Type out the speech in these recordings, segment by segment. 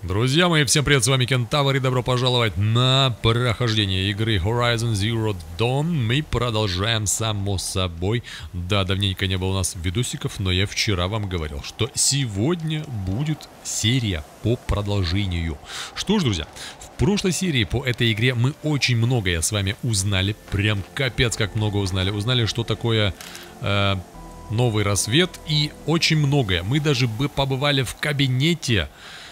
Друзья мои, всем привет, с вами Кентавр и добро пожаловать на прохождение игры Horizon Zero Dawn. Мы продолжаем, само собой. Да, давненько не было у нас видосиков, но я вчера вам говорил, что сегодня будет серия по продолжению. Что ж, друзья, в прошлой серии по этой игре мы очень многое с вами узнали. Прям капец как много узнали. Узнали, что такое... новый рассвет и очень многое. Мы даже побывали в кабинете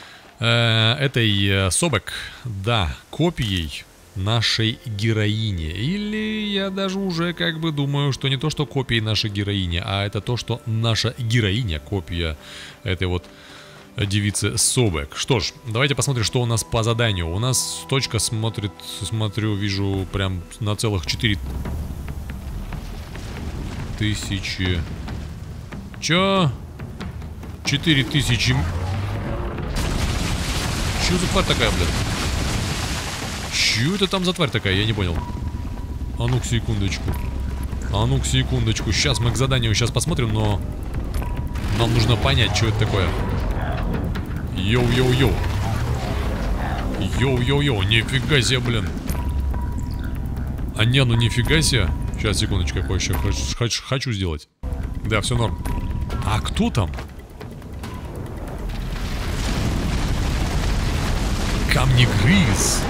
этой Собек, да, копией нашей героини. Или я даже уже как бы думаю, что не то, что копией нашей героини, а это то, что наша героиня копия этой вот девицы Собек. Что ж, давайте посмотрим, что у нас по заданию. У нас точка смотрит, смотрю, вижу прям на целых 4000. Чё? 4000. Чё за тварь такая, блядь? Чё это там за тварь такая? Я не понял. А ну-ка, секундочку. А ну-ка, секундочку. Сейчас мы к заданию сейчас посмотрим, но нам нужно понять, что это такое. Йоу-йоу-йоу. Йоу-йоу-йоу. Нифига себе, блин. А не, ну нифига себе. Сейчас, секундочку, я кое-что хочу сделать. Да, все норм. А кто там? Камнегрыз.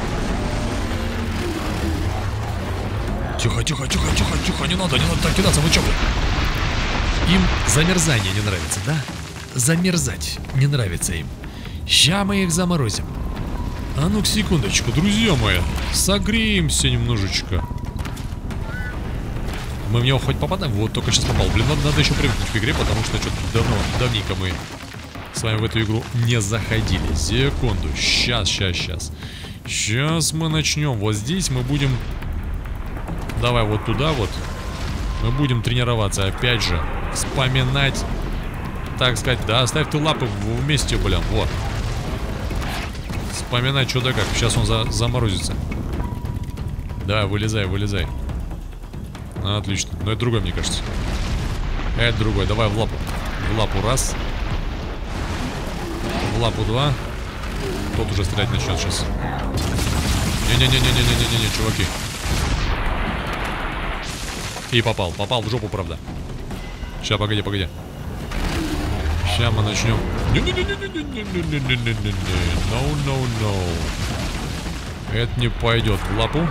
Тихо, тихо, тихо, тихо, тихо. Не надо так кидаться, вы чё, блин? Им замерзание не нравится, да? Замерзать не нравится им. Ща мы их заморозим. А ну-ка, секундочку, друзья мои. Согреемся немножечко. Мы в него хоть попадаем? Вот, только сейчас попал. Блин, надо еще привыкнуть к игре, потому что что-то давненько мы с вами в эту игру не заходили. Секунду. Сейчас. Сейчас мы начнем. Вот здесь мы будем... Давай вот туда вот. Мы будем тренироваться. Опять же, вспоминать. Так сказать, да, оставь ты лапы вместе, блин. Вот. Вспоминать что да как. Сейчас он заморозится. Да, вылезай. Отлично. Но это другой, мне кажется. Это другой. Давай в лапу. В лапу раз. В лапу два. Тот уже стрелять начнет сейчас. Не-не-не-не-не-не-не-не, чуваки. И попал. Попал в жопу, правда. Сейчас, погоди. Сейчас мы начнем. Не-не-не-не-не-не-не-не-не-не-не. No. Это не пойдет в лапу.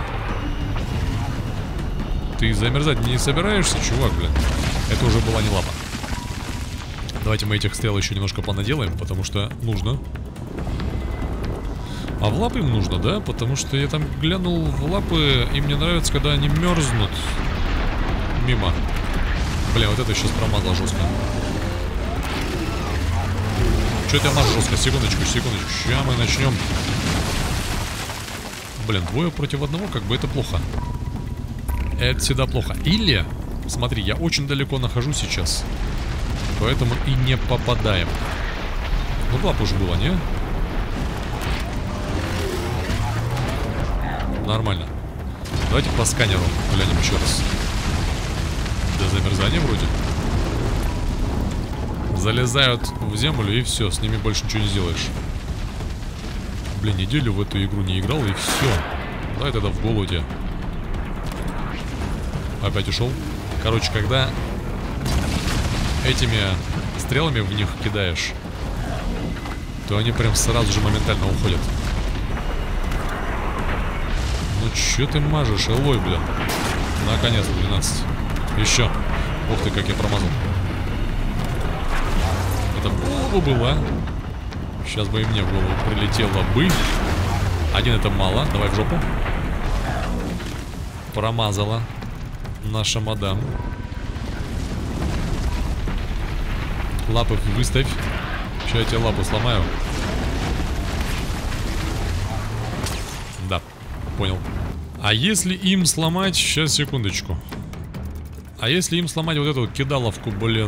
Ты замерзать не собираешься, чувак, блин? Это уже была не лапа. Давайте мы этих стрел еще немножко понаделаем, потому что нужно. А в лапы им нужно, да? Потому что я там глянул в лапы, им не нравится, когда они мерзнут. Мимо. Блин, вот это сейчас промазал жестко. Че это я мажу жестко? Секундочку. Сейчас мы начнем. Блин, двое против одного, как бы это плохо. Это всегда плохо. Или, смотри, я очень далеко нахожусь сейчас. Поэтому и не попадаем. Ну, лапа уже была, не? Нормально. Давайте по сканеру глянем еще раз. До замерзания вроде. Залезают в землю и все. С ними больше ничего не сделаешь. Блин, неделю в эту игру не играл и все. Давай тогда в голоде. Опять ушел. Короче, когда этими стрелами в них кидаешь, то они прям сразу же моментально уходят. Ну чё ты мажешь, элой, блин. Наконец-то 12. Еще. Ух ты, как я промазал. Это в голову было. Сейчас бы и мне в голову прилетело бы. Один это мало. Давай в жопу. Промазала наша мадам. Лапы выставь. Сейчас я тебе лапу сломаю. Да, понял. А если им сломать... Сейчас, секундочку. А если им сломать вот эту кидаловку, блин,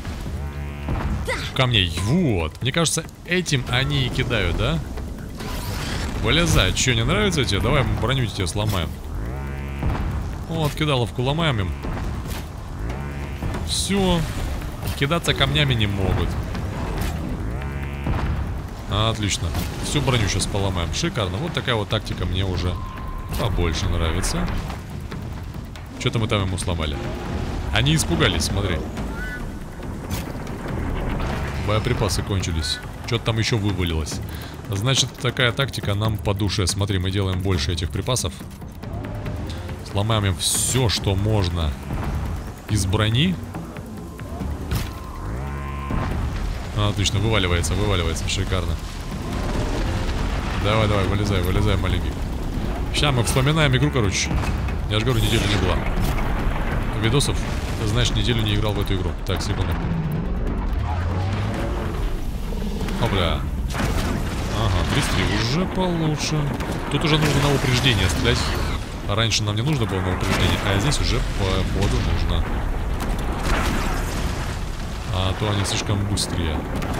камней? Вот. Мне кажется, этим они и кидают, да? Вылезай. Че, не нравится тебе? Давай броню тебе сломаем. Вот, кидаловку ломаем им. Все. Кидаться камнями не могут. Отлично. Всю броню сейчас поломаем. Шикарно. Вот такая вот тактика мне уже побольше нравится. Что-то мы там ему сломали. Они испугались, смотри. Боеприпасы кончились. Что-то там еще вывалилось. Значит, такая тактика нам по душе. Смотри, мы делаем больше этих припасов. Сломаем им все, что можно из брони. Отлично, вываливается, вываливается. Шикарно. Давай, давай, вылезай, вылезай, маленький. Сейчас мы вспоминаем игру, короче. Я же говорю, неделю не было видосов. Ты знаешь, неделю не играл в эту игру. Так, секунду. Опля. Ага, 33 уже получше. Тут уже нужно на упреждение стрелять. Раньше нам не нужно было на упреждение, а здесь уже по ходу нужно. А то они слишком быстрые.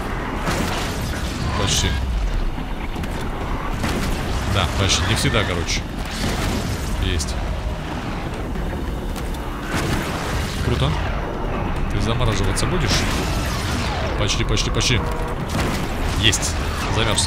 Почти. Да, почти. Не всегда, короче. Есть. Круто. Ты замораживаться будешь? Почти, почти, почти. Есть. Замерз.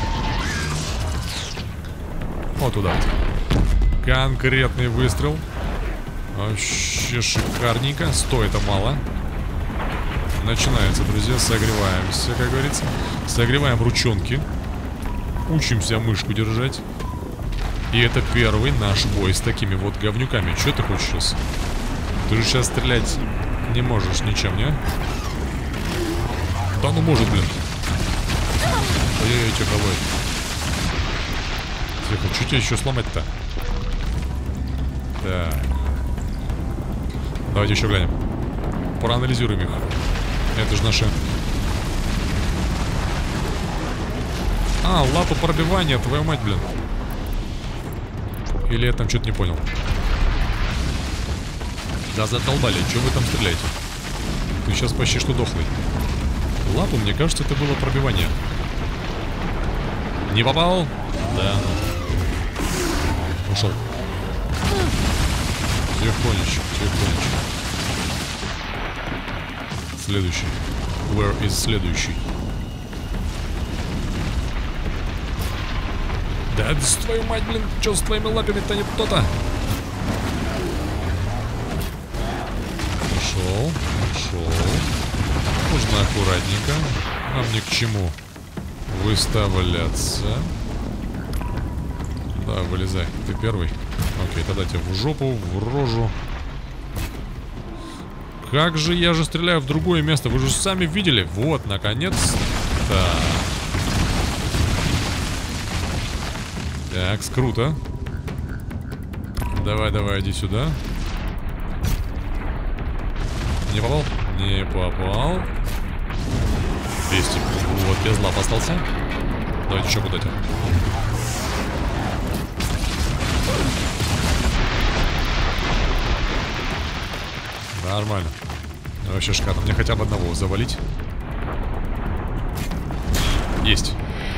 Вот туда вот. Конкретный выстрел. Вообще шикарненько. Стоит это мало. Начинается, друзья. Согреваемся, как говорится. Согреваем ручонки. Учимся мышку держать. И это первый наш бой с такими вот говнюками. Что ты хочешь сейчас? Ты же сейчас стрелять не можешь ничем, не? Да ну может, блин. Ой-ой-ой, что кого? Тихо, что тебе еще сломать-то? Так. Давайте еще глянем. Проанализируем их. Это же наши... А, лапу пробивания, твою мать, блин. Или я там что-то не понял. Да задолбали, что вы там стреляете? Ты сейчас почти что дохлый. Лапу, мне кажется, это было пробивание. Не попал? Да. Ушел. Тихонечко, тихонечко. Следующий. Where is следующий? Да, с твою мать, блин, что с твоими лапами-то не то-то? Пошел, пошел. Нужно аккуратненько. Нам ни к чему выставляться. Да, вылезай. Ты первый. Окей, тогда тебя в жопу, в рожу. Как же я же стреляю в другое место? Вы же сами видели. Вот, наконец-то. Так, круто. Давай, давай, иди сюда. Не попал? Не попал. 200. Вот, без лап остался. Давайте еще куда-то. Нормально. Вообще шикарно. Мне хотя бы одного завалить. Есть.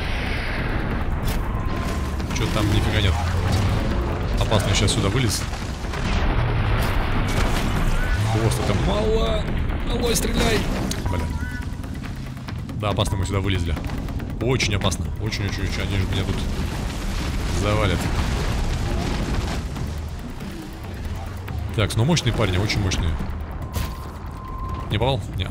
Что-то там нифига нет. Опасно, сейчас сюда вылез. Хвост это мало. Алой, стреляй. Блин. Да, опасно, мы сюда вылезли. Очень опасно. Очень-очень-очень. Они же меня тут завалят. Так, ну мощные парни, очень мощные. Не попал? Не.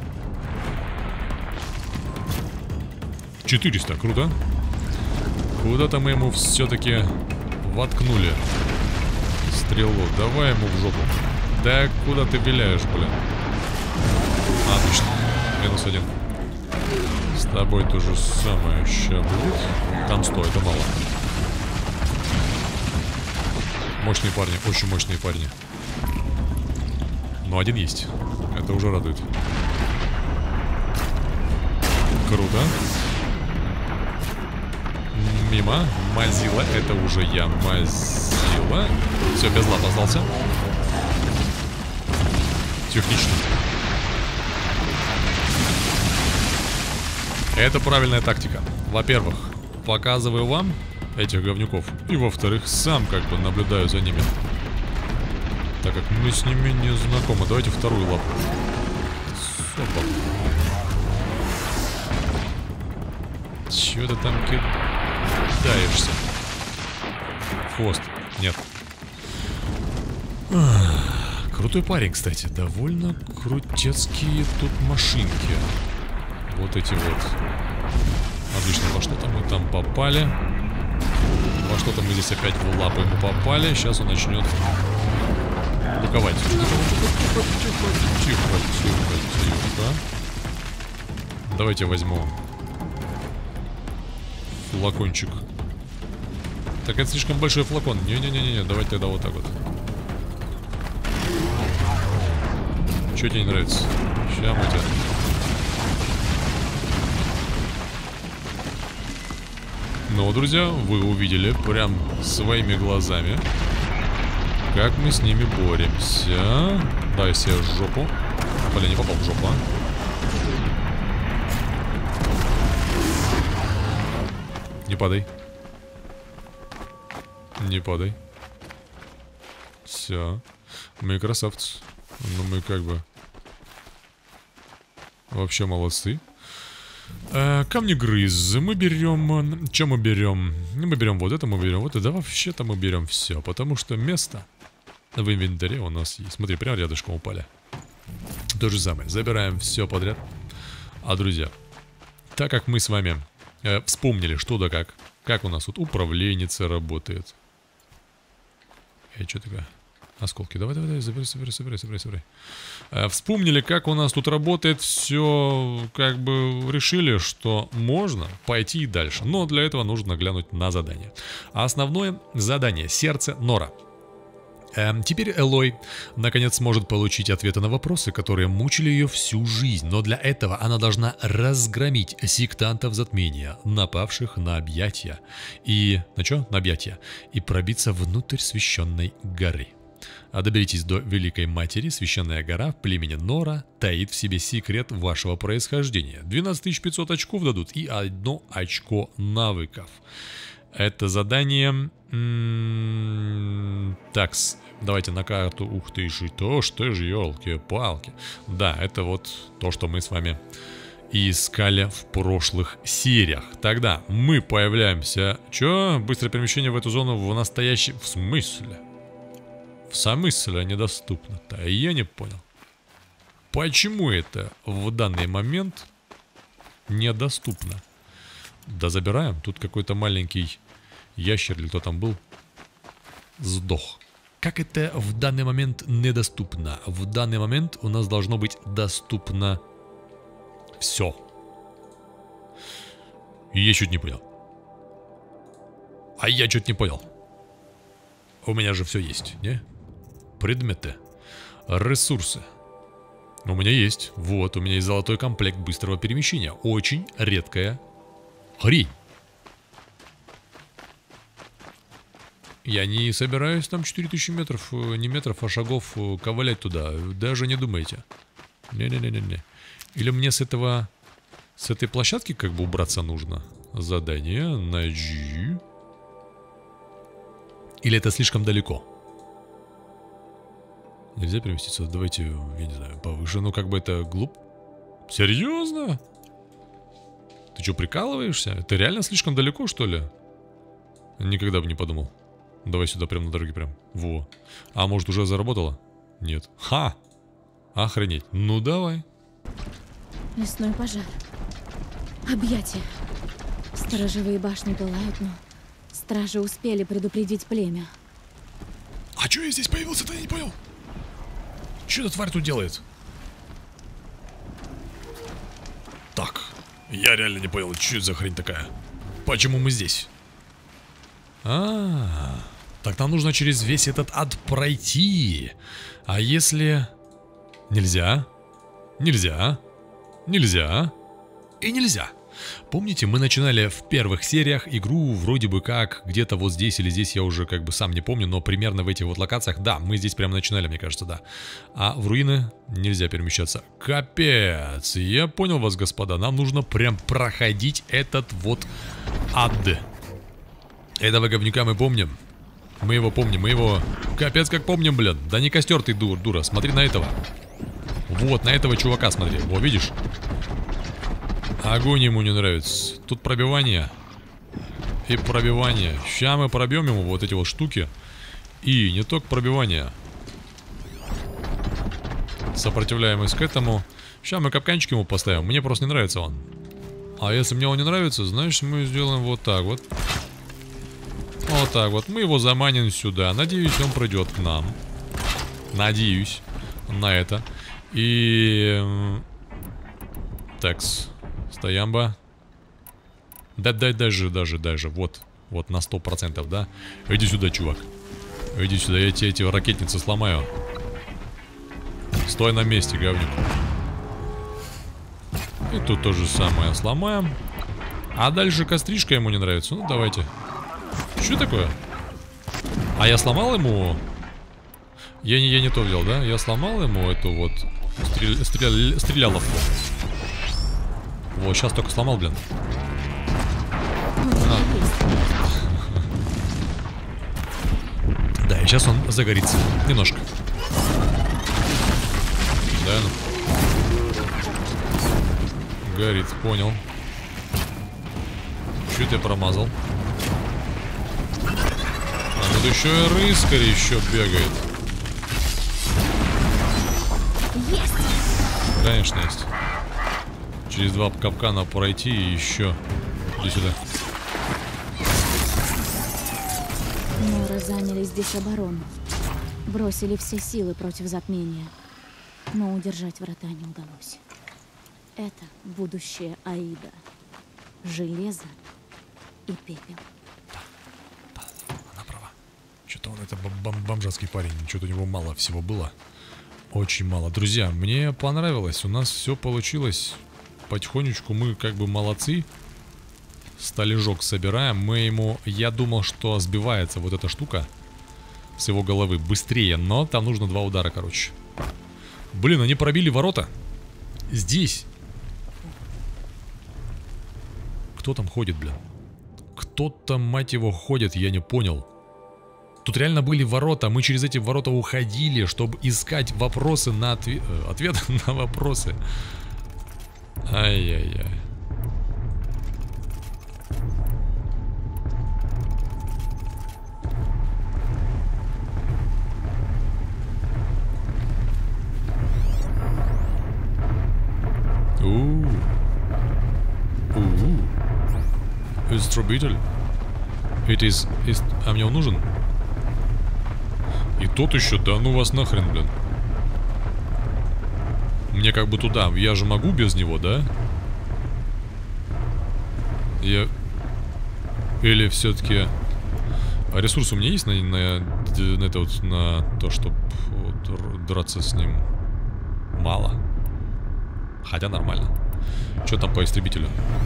400, круто. Куда-то мы ему все-таки воткнули стрелу. Давай ему в жопу. Да куда ты виляешь, блин? Отлично. -1. С тобой то же самое сейчас будет. Там 100, это мало. Мощные парни, очень мощные парни. Но один есть. Это уже радует. Круто. Мимо. Мазила. Это уже я. Мазила. Все, без лап остался. Технично. Это правильная тактика. Во-первых, показываю вам этих говнюков. И во-вторых, сам как бы наблюдаю за ними. Так как мы с ними не знакомы. Давайте вторую лапу. Опа. Чё ты там кидаешься? Хвост. Нет. Крутой парень, кстати. Довольно крутецкие тут машинки. Вот эти вот. Отлично, во что-то мы там попали. Во что-то мы здесь опять в лапу ему попали. Сейчас он начнет луковать. Тихо. Давайте возьму флакончик. Так это слишком большой флакон. Не-не-не-не, давайте тогда вот так вот. Что тебе не нравится? Ща мы тебя. Ну, друзья, вы увидели прям своими глазами, как мы с ними боремся. Дай себе жопу. Блин, не попал в жопу, а? Не падай. Не падай. Все. Мы красавцы. Ну, мы как бы вообще молодцы. Камнегрыз. Мы берем... Что мы берем? Мы берем вот это, мы берем вот это. Да вообще-то мы берем все. Потому что место в инвентаре у нас есть. Смотри, прямо рядышком упали. То же самое. Забираем все подряд. А, друзья, так как мы с вами вспомнили, что да как у нас тут управленница работает. Что такое? Осколки. Давай, собирай. Вспомнили, как у нас тут работает. Все, как бы решили, что можно пойти дальше. Но для этого нужно глянуть на задание. А основное задание — сердце Нора. Теперь Элой наконец сможет получить ответы на вопросы, которые мучили ее всю жизнь. Но для этого она должна разгромить сектантов затмения, напавших на объятия. На объятия. И пробиться внутрь священной горы. Доберитесь до Великой Матери. Священная гора в племени Нора таит в себе секрет вашего происхождения. 12500 очков дадут и 1 очко навыков. Это задание... Такс. Давайте на карту. Ух ты, что ж, елки-палки. Да, это вот то, что мы с вами искали в прошлых сериях. Тогда мы появляемся... Чё? Быстрое перемещение в эту зону в настоящем... В смысле? В смысле недоступно-то? Я не понял. Почему это в данный момент недоступно? Да забираем. Тут какой-то маленький ящер или кто там был сдох. Как это в данный момент недоступно? В данный момент у нас должно быть доступно все. Я чуть не понял. А я чуть не понял. У меня же все есть, не? Предметы. Ресурсы. У меня есть. Вот, у меня есть золотой комплект быстрого перемещения. Очень редкая хрень. Я не собираюсь там 4000 метров, не метров, а шагов ковылять туда. Даже не думайте. Не-не-не-не-не. Или мне с этой площадки как бы убраться нужно? Задание на G. Или это слишком далеко? Нельзя переместиться? Давайте, я не знаю, повыше. Ну, как бы это глуп. Серьезно? Ты что, прикалываешься? Это реально слишком далеко, что ли? Никогда бы не подумал. Давай сюда, прям на дороге, прям. Во. А может, уже заработало? Нет. Ха! Охренеть. Ну, давай. Лесной пожар. Объятия. Сторожевые башни пылают, но стражи успели предупредить племя. А чё я здесь появился-то, я не понял. Что эта тварь тут делает? Так. Я реально не понял, что это за хрень такая. Почему мы здесь? Так нам нужно через весь этот ад пройти. А если... Нельзя. Нельзя. Нельзя. И нельзя. Помните, мы начинали в первых сериях игру вроде бы как где-то вот здесь или здесь, я уже как бы сам не помню, но примерно в этих вот локациях, да, мы здесь прямо начинали, мне кажется, да. А в руины нельзя перемещаться. Капец, я понял вас, господа, нам нужно прям проходить этот вот ад. Этого говнюка мы помним. Мы его помним, мы его... Капец как помним, блин. Да не костер ты, дура, смотри на этого. Вот, на этого чувака смотри, во, видишь? Огонь ему не нравится. Тут пробивание. И пробивание. Сейчас мы пробьем ему вот эти вот штуки. И не только пробивание. Сопротивляемость к этому. Сейчас мы капканчик ему поставим. Мне просто не нравится он. А если мне он не нравится, значит мы сделаем вот так вот. Вот так вот. Мы его заманим сюда. Надеюсь, он придет к нам. Надеюсь на это. И... Такс. Стоямба. Да, даже. Вот. Вот на 100%, да? Иди сюда, чувак. Иди сюда, я тебе эти ракетницы сломаю. Стой на месте, говнюк. И тут то же самое сломаем. А дальше костришка ему не нравится. Ну, давайте. Что такое? А я сломал ему... Я не то взял, да? Я сломал ему эту вот стреляловку. Вот, сейчас только сломал, блин. Да, и сейчас он загорится. Немножко. Да, ну. Горит, понял. Чуть я промазал. А тут еще и рыскарь еще бегает. Есть. Конечно, есть. Через 2 капкана пройти и еще. Иди сюда. Норы заняли здесь оборону. Бросили все силы против затмения. Но удержать врата не удалось. Это будущее Аида. Железо и пепел. Да, она права. Что-то он это бомжатский парень. Что-то у него мало всего было. Очень мало. Друзья, мне понравилось. У нас все получилось. Потихонечку мы как бы молодцы. Сталежок собираем. Мы ему... Я думал, что сбивается вот эта штука с его головы быстрее. Но там нужно 2 удара, короче. Блин, они пробили ворота. Здесь. Кто там ходит, блин? Кто-то, мать его, ходит, я не понял. Тут реально были ворота. Мы через эти ворота уходили, чтобы искать вопросы на ответы на вопросы. Ай-яй-яй. Инструменталь. А мне он нужен? И тот еще, да ну вас нахрен, блин. Мне как бы туда. Я же могу без него, да? Или все-таки... А ресурс у меня есть на это вот, на то, чтобы вот, драться с ним? Мало. Хотя нормально. Что там по истребителю?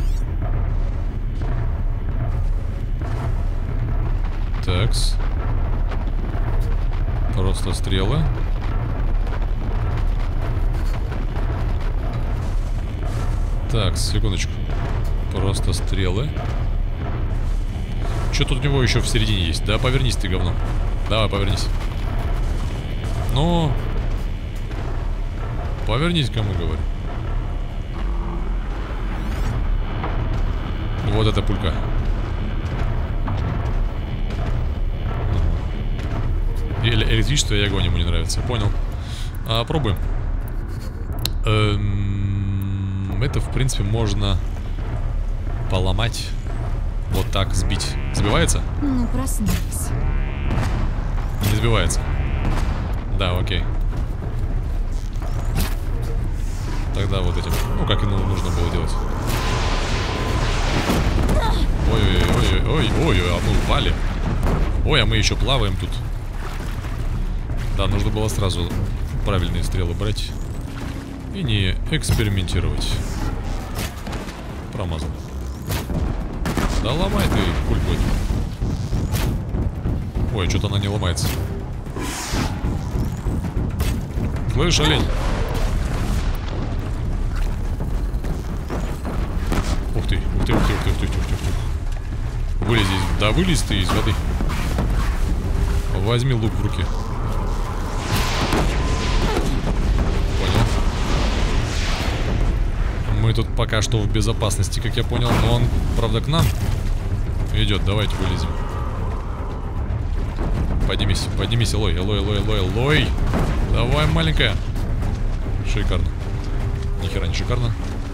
Такс. Просто стрелы. Так, секундочку. Просто стрелы. Что тут у него еще в середине есть? Да, повернись ты, говно. Давай, повернись. Ну... Повернись, кому говорю. Вот эта пулька. Электричество и огонь ему не нравится. Понял. Пробуем. Это, в принципе, можно поломать. Вот так, сбить. Сбивается? Ну, проснулись. Не сбивается. Да, окей. Тогда вот этим. Ну, как и нужно было делать. Ой-ой-ой, а мы упали. Ой, а мы еще плаваем тут. Да, нужно было сразу правильные стрелы брать. И не экспериментировать. Промазал. Да ломай ты пульку эту. Ой, что-то она не ломается. Слышь, олень. Ух ты, ух ты, ух ты, ух ты, ух ты, ух ты, ух ты. Вылез здесь. Да вылез ты из воды. Возьми лук в руки. Мы тут пока что в безопасности, как я понял. Но он, правда, к нам идет. Давайте вылезем. Поднимись, поднимись, Элой, Элой, Элой, Элой, Элой. Давай, маленькая. Шикарно. Ни хера не шикарно.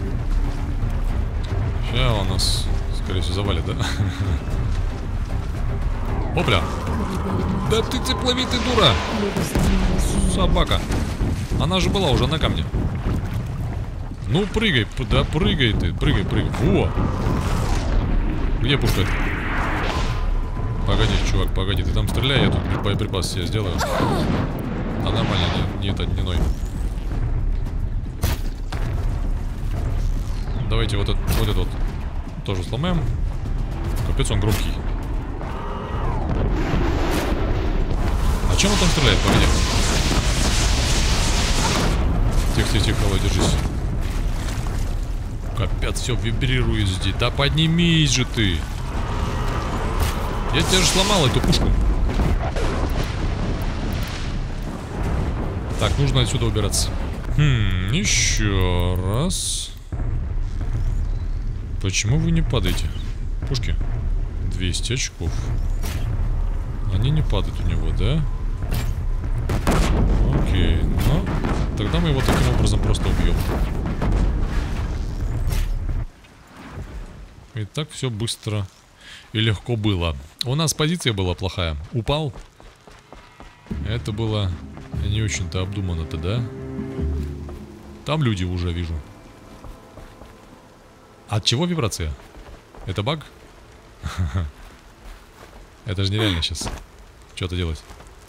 Сейчас он нас, скорее всего, завалит, да? Опля. Да ты тепловитый, дура. Собака. Она же была уже на камне. Ну, прыгай, да прыгай ты, прыгай, прыгай. Во! Где пушка? Погоди, чувак, погоди, ты там стреляй, я тут боеприпас себе сделаю. А нормально, не ной. Давайте вот этот вот тоже сломаем. Капец, он громкий. А чем он там стреляет? Погоди. Тихо, тихо, тихо, Элой, держись. Капец, все вибрирует здесь. Да поднимись же ты. Я тебе же сломал эту пушку. Так, нужно отсюда убираться. Еще раз. Почему вы не падаете? Пушки. 200 очков. Они не падают у него, да? Окей, ну тогда мы его таким образом просто убьем. И так все быстро и легко было. У нас позиция была плохая. Упал. Это было не очень-то обдуманно-то, да? Там люди уже вижу. От чего вибрация? Это баг? Это же нереально сейчас. Что-то делать.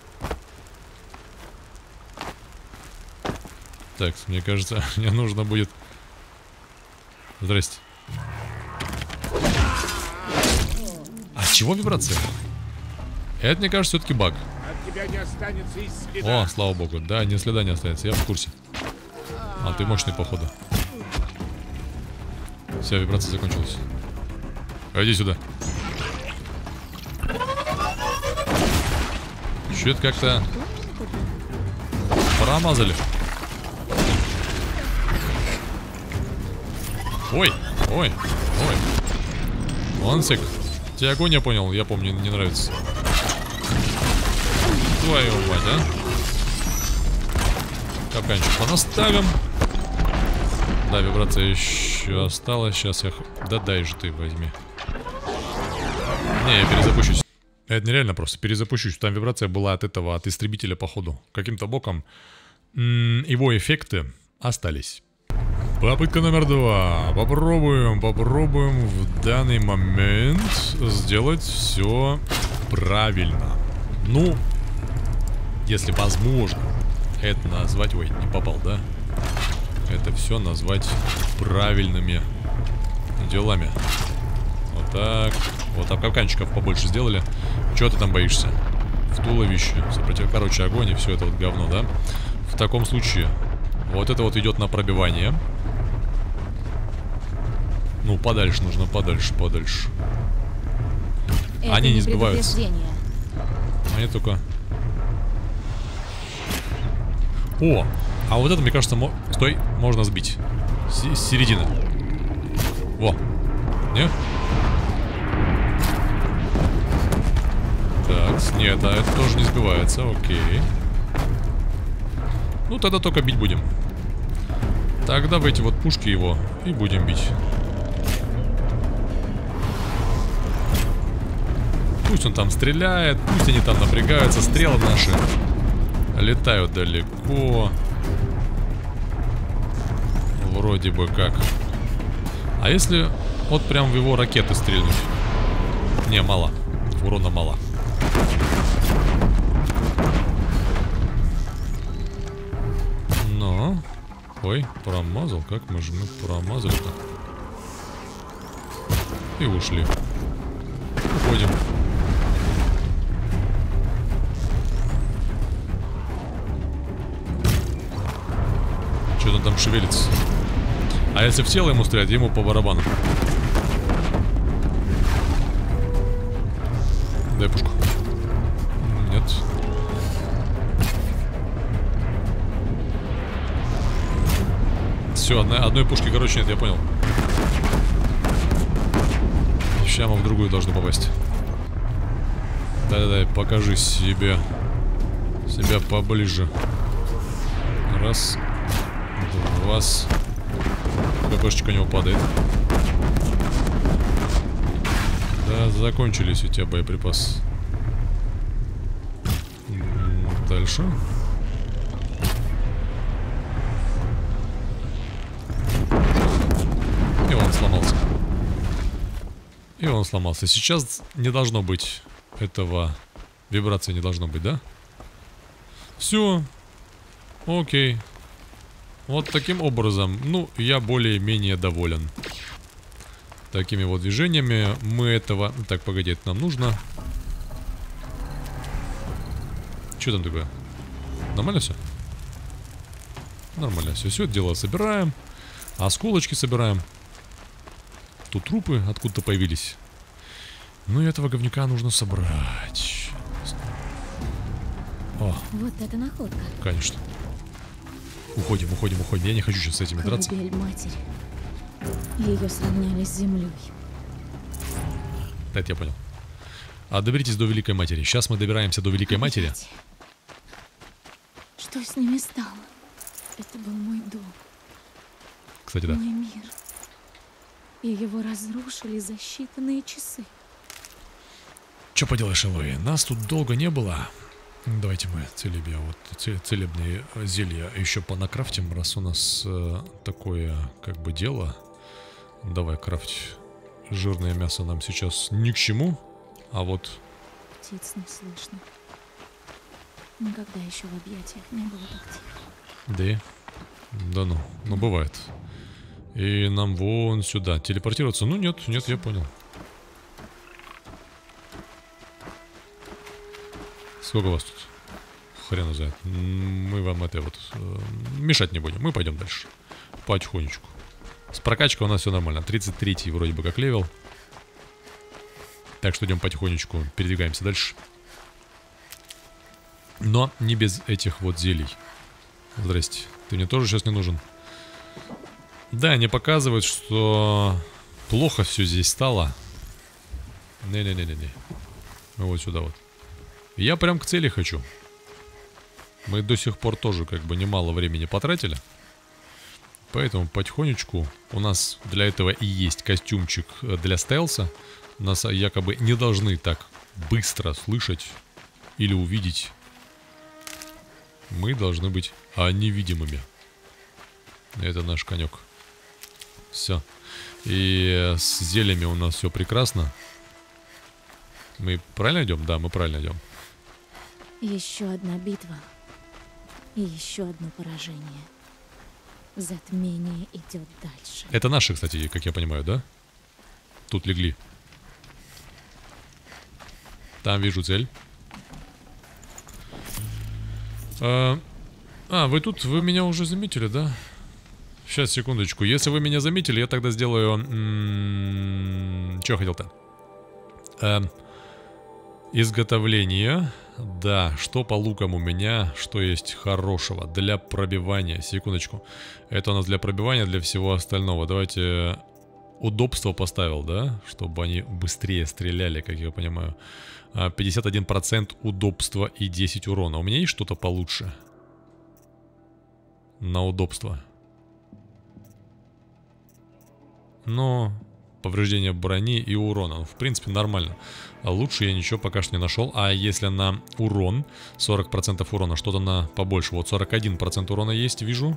Так, мне кажется, мне нужно будет... Здрасте. От чего вибрация? Это, мне кажется, все-таки баг. От тебя не останется и следа. О, слава богу. Да, ни следа не останется, я в курсе. А, ты мощный, походу. Все, вибрация закончилась. Иди сюда. Чё-то как-то промазали. Ой, ой, ой. Лансик. Тебе огонь, я понял, я помню, не нравится. Твою мать, а? Капканчик понаставим. Да, вибрация еще осталась. Сейчас я... Да дай же ты, возьми. Не, я перезапущусь. Это нереально просто, перезапущусь. Там вибрация была от этого, от истребителя, походу. Каким-то боком его эффекты остались. Попытка номер 2. Попробуем в данный момент сделать все правильно. Ну, если возможно, это назвать... Ой, не попал, да? Это все назвать правильными делами. Вот так. Вот так капканчиков побольше сделали. Чего ты там боишься? В туловище. Короче, огонь и все это вот говно, да? В таком случае вот это вот идет на пробивание. Ну, подальше нужно, подальше. Это они не сбиваются. предупреждение. Они только... О! А вот это, мне кажется, стой, можно сбить. С середины. Во. Не? Так, нет, а это тоже не сбивается, окей. Ну, тогда только бить будем. Тогда в эти вот пушки его и будем бить. Пусть он там стреляет, пусть они там напрягаются, стрелы наши летают далеко. Вроде бы как. А если вот прям в его ракеты стрельнуть? Не, мало. Урона мало. Но... Ой, промазал. Как мы же промазали-то? И ушли. Уходим. Что-то там шевелится. А если в тело ему стрелять, ему по барабану. Дай пушку. Нет. Все, Все, одной пушки, короче, нет, я понял. Сейчас мы в другую должны попасть. Да-да-да, покажи себя поближе. Раз. Два. КПшечка у него падает. Да, закончились у тебя боеприпасы. Дальше. И он сломался. И он сломался. Сейчас не должно быть этого. Вибрации не должно быть, да? Все. Окей. Вот таким образом, ну, я более-менее доволен. Такими вот движениями мы этого... Так, погоди, это нам нужно. Что там такое? Нормально все? Нормально все. Все это дело собираем. Осколочки собираем. Тут трупы откуда-то появились. Ну и этого говнюка нужно собрать. О. Вот это находка. Конечно. Уходим. Я не хочу сейчас с этими драться. Колыбель матери. Ее сравняли с землей. Это я понял. А доберитесь до Великой Матери. Сейчас мы добираемся до Великой Матери. Что с ними стало? Это был мой дом. Кстати, да. Мой мир. И его разрушили за считанные часы. Что поделаешь, Элой? Нас тут долго не было. Давайте мы целебные зелья еще понакрафтим, раз у нас такое как бы дело. Давай крафтить. Жирное мясо нам сейчас ни к чему. А вот... Птиц не слышно. Никогда еще в объятиях не было так тихо. Да? Да ну бывает. И нам вон сюда телепортироваться? Ну нет, я понял. Сколько у вас тут? Хрен знает. Мы вам это вот мешать не будем. Мы пойдем дальше. Потихонечку. С прокачкой у нас все нормально. 33-й вроде бы как левел. Так что идем потихонечку. Передвигаемся дальше. Но не без этих вот зелий. Здрасте. Ты мне тоже сейчас не нужен. Да, они показывают, что плохо все здесь стало. Не-не-не-не-не. Мы вот сюда вот. Я прям к цели хочу. Мы до сих пор тоже как бы немало времени потратили. Поэтому потихонечку у нас для этого и есть костюмчик для стелса. Нас якобы не должны так быстро слышать или увидеть. Мы должны быть невидимыми. Это наш конек. Все. И с зельями у нас все прекрасно. Мы правильно идем? Да, мы правильно идем. Еще одна битва. И еще одно поражение. Затмение идет дальше. Это наши, кстати, как я понимаю, да? Тут легли. Там вижу цель. Вы тут, вы меня уже заметили, да? Сейчас, секундочку. Если вы меня заметили, я тогда сделаю... Что хотел-то? Изготовление. Да, что по лукам у меня, что есть хорошего для пробивания. Секундочку. Это у нас для пробивания, для всего остального. Давайте удобство поставил, да? Чтобы они быстрее стреляли, как я понимаю. 51% удобства и 10 урона. У меня есть что-то получше? На удобство. Но... повреждение брони и урона. Ну, в принципе, нормально. А лучше я ничего пока что не нашел. А если на урон, 40% урона, что-то на побольше. Вот 41% урона есть, вижу.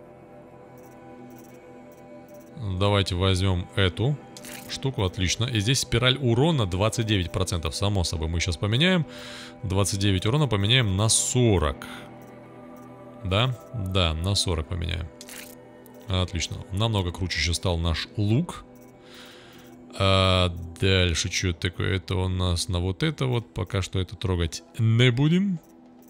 Давайте возьмем эту штуку, отлично. И здесь спираль урона 29%. Само собой, мы сейчас поменяем. 29 урона поменяем на 40. Да? Да, на 40 поменяем. Отлично. Намного круче сейчас стал наш лук. Дальше что это такое? Это у нас на вот это вот. Пока что это трогать не будем.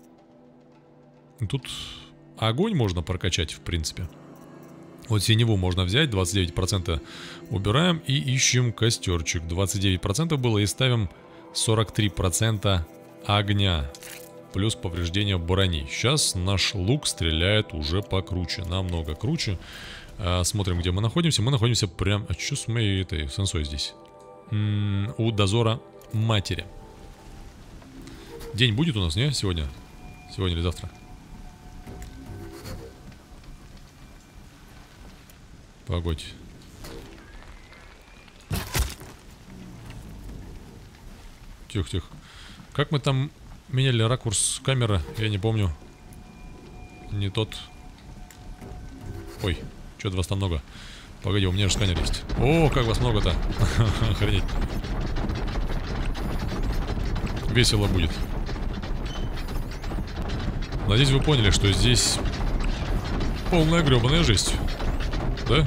Тут огонь можно прокачать, в принципе. Вот синеву можно взять, 29% убираем и ищем костерчик. 29% было и ставим 43% огня. Плюс повреждение брони. Сейчас наш лук стреляет уже покруче, намного круче. Смотрим, где мы находимся. Мы находимся прям... А что с моей этой сенсой здесь? У дозора матери. День будет у нас, не? Сегодня? Сегодня или завтра? Погодь. Тихо, тихо. Как мы там меняли ракурс камеры? Я не помню. Не тот. Ой, что-то вас там много. Погоди, у меня же сканер есть. О, как вас много-то. Охренеть. Весело будет. Надеюсь, вы поняли, что здесь полная гребаная жесть. Да?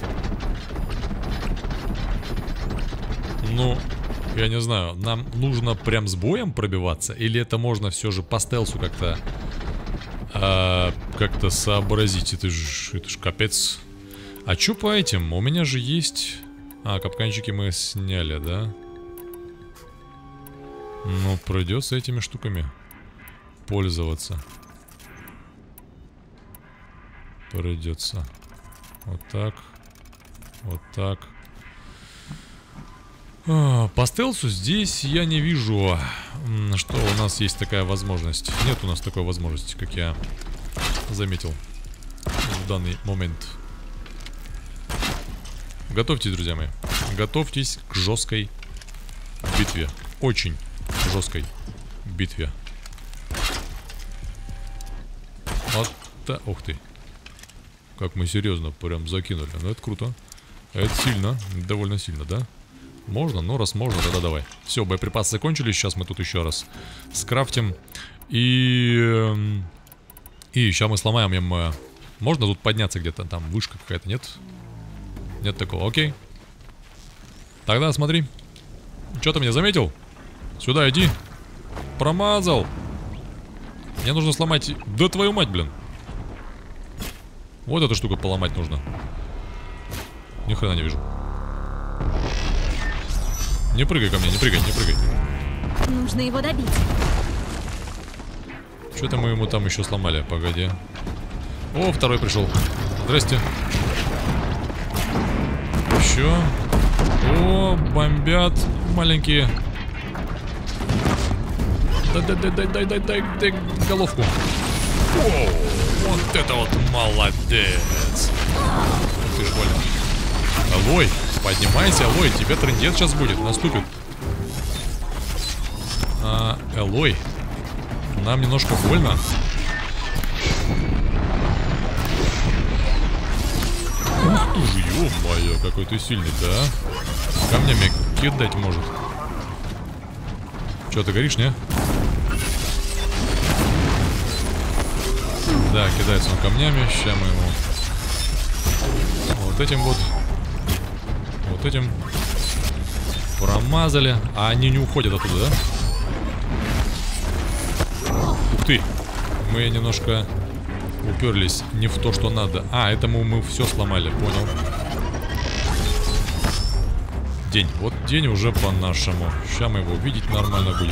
Ну, я не знаю, нам нужно прям с боем пробиваться? Или это можно все же по стелсу как-то как-то сообразить? Это ж капец. А чё по этим? У меня же есть... А, капканчики мы сняли, да? Ну, придется этими штуками пользоваться. Придется. Вот так. Вот так. По стелсу здесь я не вижу, что у нас есть такая возможность. Нет у нас такой возможности, как я заметил в данный момент. Готовьтесь, друзья мои. Готовьтесь к жесткой битве. Очень жесткой битве. Вот так. Ух ты. Как мы серьезно прям закинули. Ну, это круто. Это сильно. Довольно сильно, да? Можно? Ну, раз можно, тогда давай. Все, боеприпасы закончились. Сейчас мы тут еще раз скрафтим. И сейчас мы сломаем им... Можно тут подняться где-то? Там вышка какая-то, нет? Нет такого, окей. Тогда смотри. Что ты меня заметил? Сюда иди. Промазал. Мне нужно сломать... Да твою мать, блин. Вот эту штуку поломать нужно. Ни хрена не вижу. Не прыгай ко мне, не прыгай, не прыгай. Нужно его добить. Что-то мы ему там еще сломали, погоди. О, второй пришел. Здрасте. Еще. О, бомбят маленькие. Дай головку. О, вот это вот молодец. Ты ж больно. Алой, поднимайся, Алой, тебе трындец сейчас будет, наступит. Алой, нам немножко больно. Ух ты ж, ё-моё, какой ты сильный, да? Камнями кидать может. Чё, ты горишь, не? Да, кидается он камнями. Сейчас мы ему вот этим вот. Вот этим промазали. А они не уходят оттуда, да? Ух ты. Мы немножко уперлись не в то, что надо. А, этому мы все сломали, понял. День. Вот день уже по-нашему. Сейчас мы его увидеть нормально будет.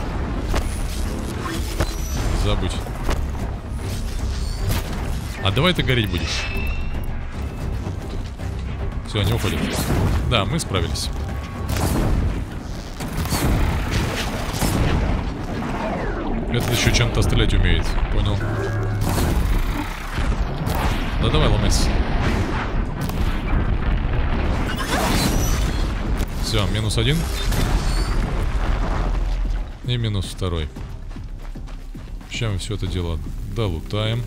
Забудь. А давай ты гореть будешь. Все, они уходят. Да, мы справились. Это еще чем-то стрелять умеет. Понял. Да давай, ломайся. Все, минус один. И минус второй. Сейчас мы все это дело долутаем.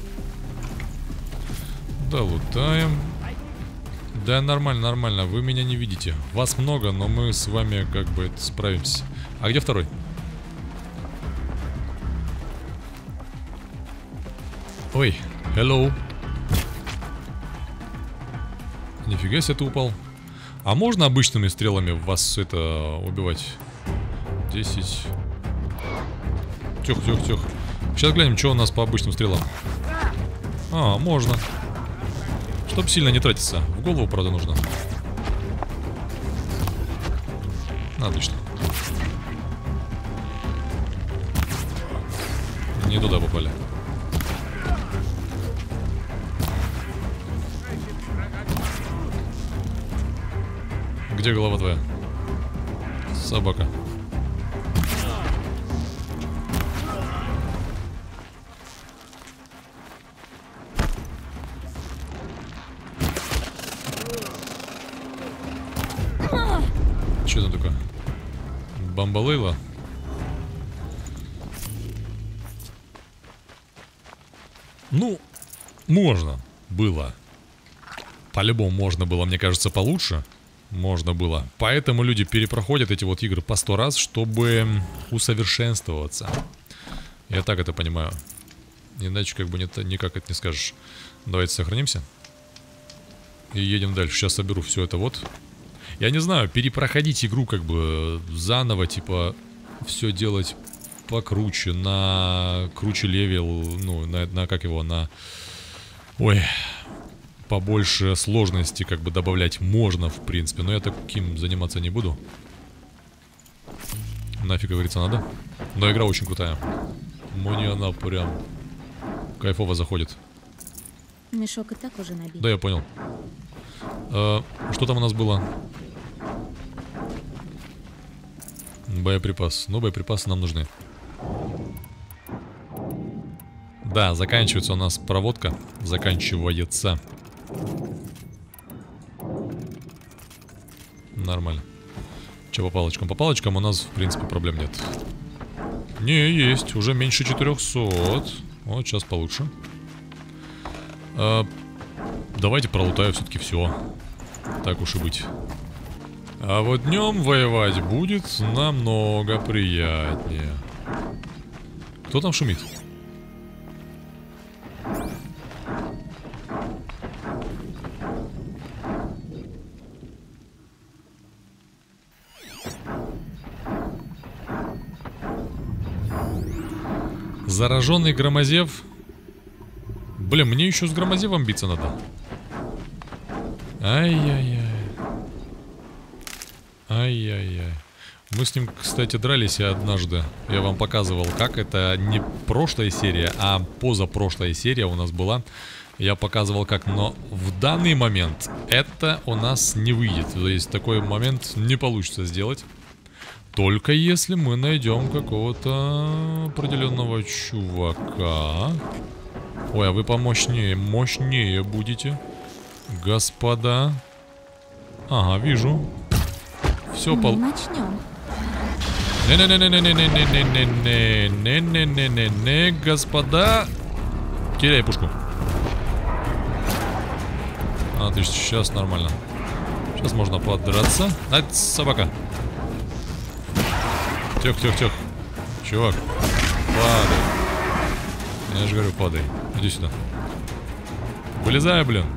Долутаем. Да, нормально, нормально. Вы меня не видите. Вас много, но мы с вами как бы справимся. А где второй? Ой, hello. Нифига себе ты упал. А можно обычными стрелами вас это убивать? 10. Тихо, тихо, тихо. Сейчас глянем, что у нас по обычным стрелам. А, можно. Чтоб сильно не тратиться. В голову, правда, нужно. Отлично. Не туда попали. Где голова твоя? Собака. Что там такое? Бамбалейла? Ну, можно было. По-любому можно было, мне кажется, получше. Можно было. Поэтому люди перепроходят эти вот игры по 100 раз, чтобы усовершенствоваться. Я так это понимаю. Иначе как бы никак это не скажешь. Давайте сохранимся. И едем дальше. Сейчас соберу все это вот. Я не знаю, перепроходить игру как бы заново, типа, все делать покруче, на круче левел, ну, на как его, на... Ой, побольше сложности как бы добавлять можно, в принципе, но я таким заниматься не буду. Нафиг, говорится, надо. Но игра очень крутая. Мне она прям кайфово заходит. Мешок и так уже набит. Да, я понял. Что там у нас было? Боеприпас. Ну, боеприпасы нам нужны. Да, заканчивается у нас проводка. Заканчивается. Нормально. Че по палочкам? По палочкам у нас, в принципе, проблем нет. Не, есть. Уже меньше 400. Вот, сейчас получше. Давайте пролутаю все-таки все. Так уж и быть. А вот днем воевать будет намного приятнее. Кто там шумит? Зараженный громозев. Блин, мне еще с громозевом биться надо. Ай-яй-яй. Ай-яй-яй. Мы с ним, кстати, дрались однажды. Я вам показывал, как. Это не прошлая серия, а позапрошлая серия у нас была. Я показывал, как. Но в данный момент это у нас не выйдет. То есть такой момент не получится сделать. Только если мы найдем какого-то определенного чувака. Ой, а вы помощнее, мощнее будете, господа. Ага, вижу. Все Начнем. Не, господа. Теряй пушку. Отлично, сейчас нормально. Сейчас можно подраться. Ай, собака. Тёх. Чувак, падай. Я же говорю, падай. Иди сюда. Вылезай, блин.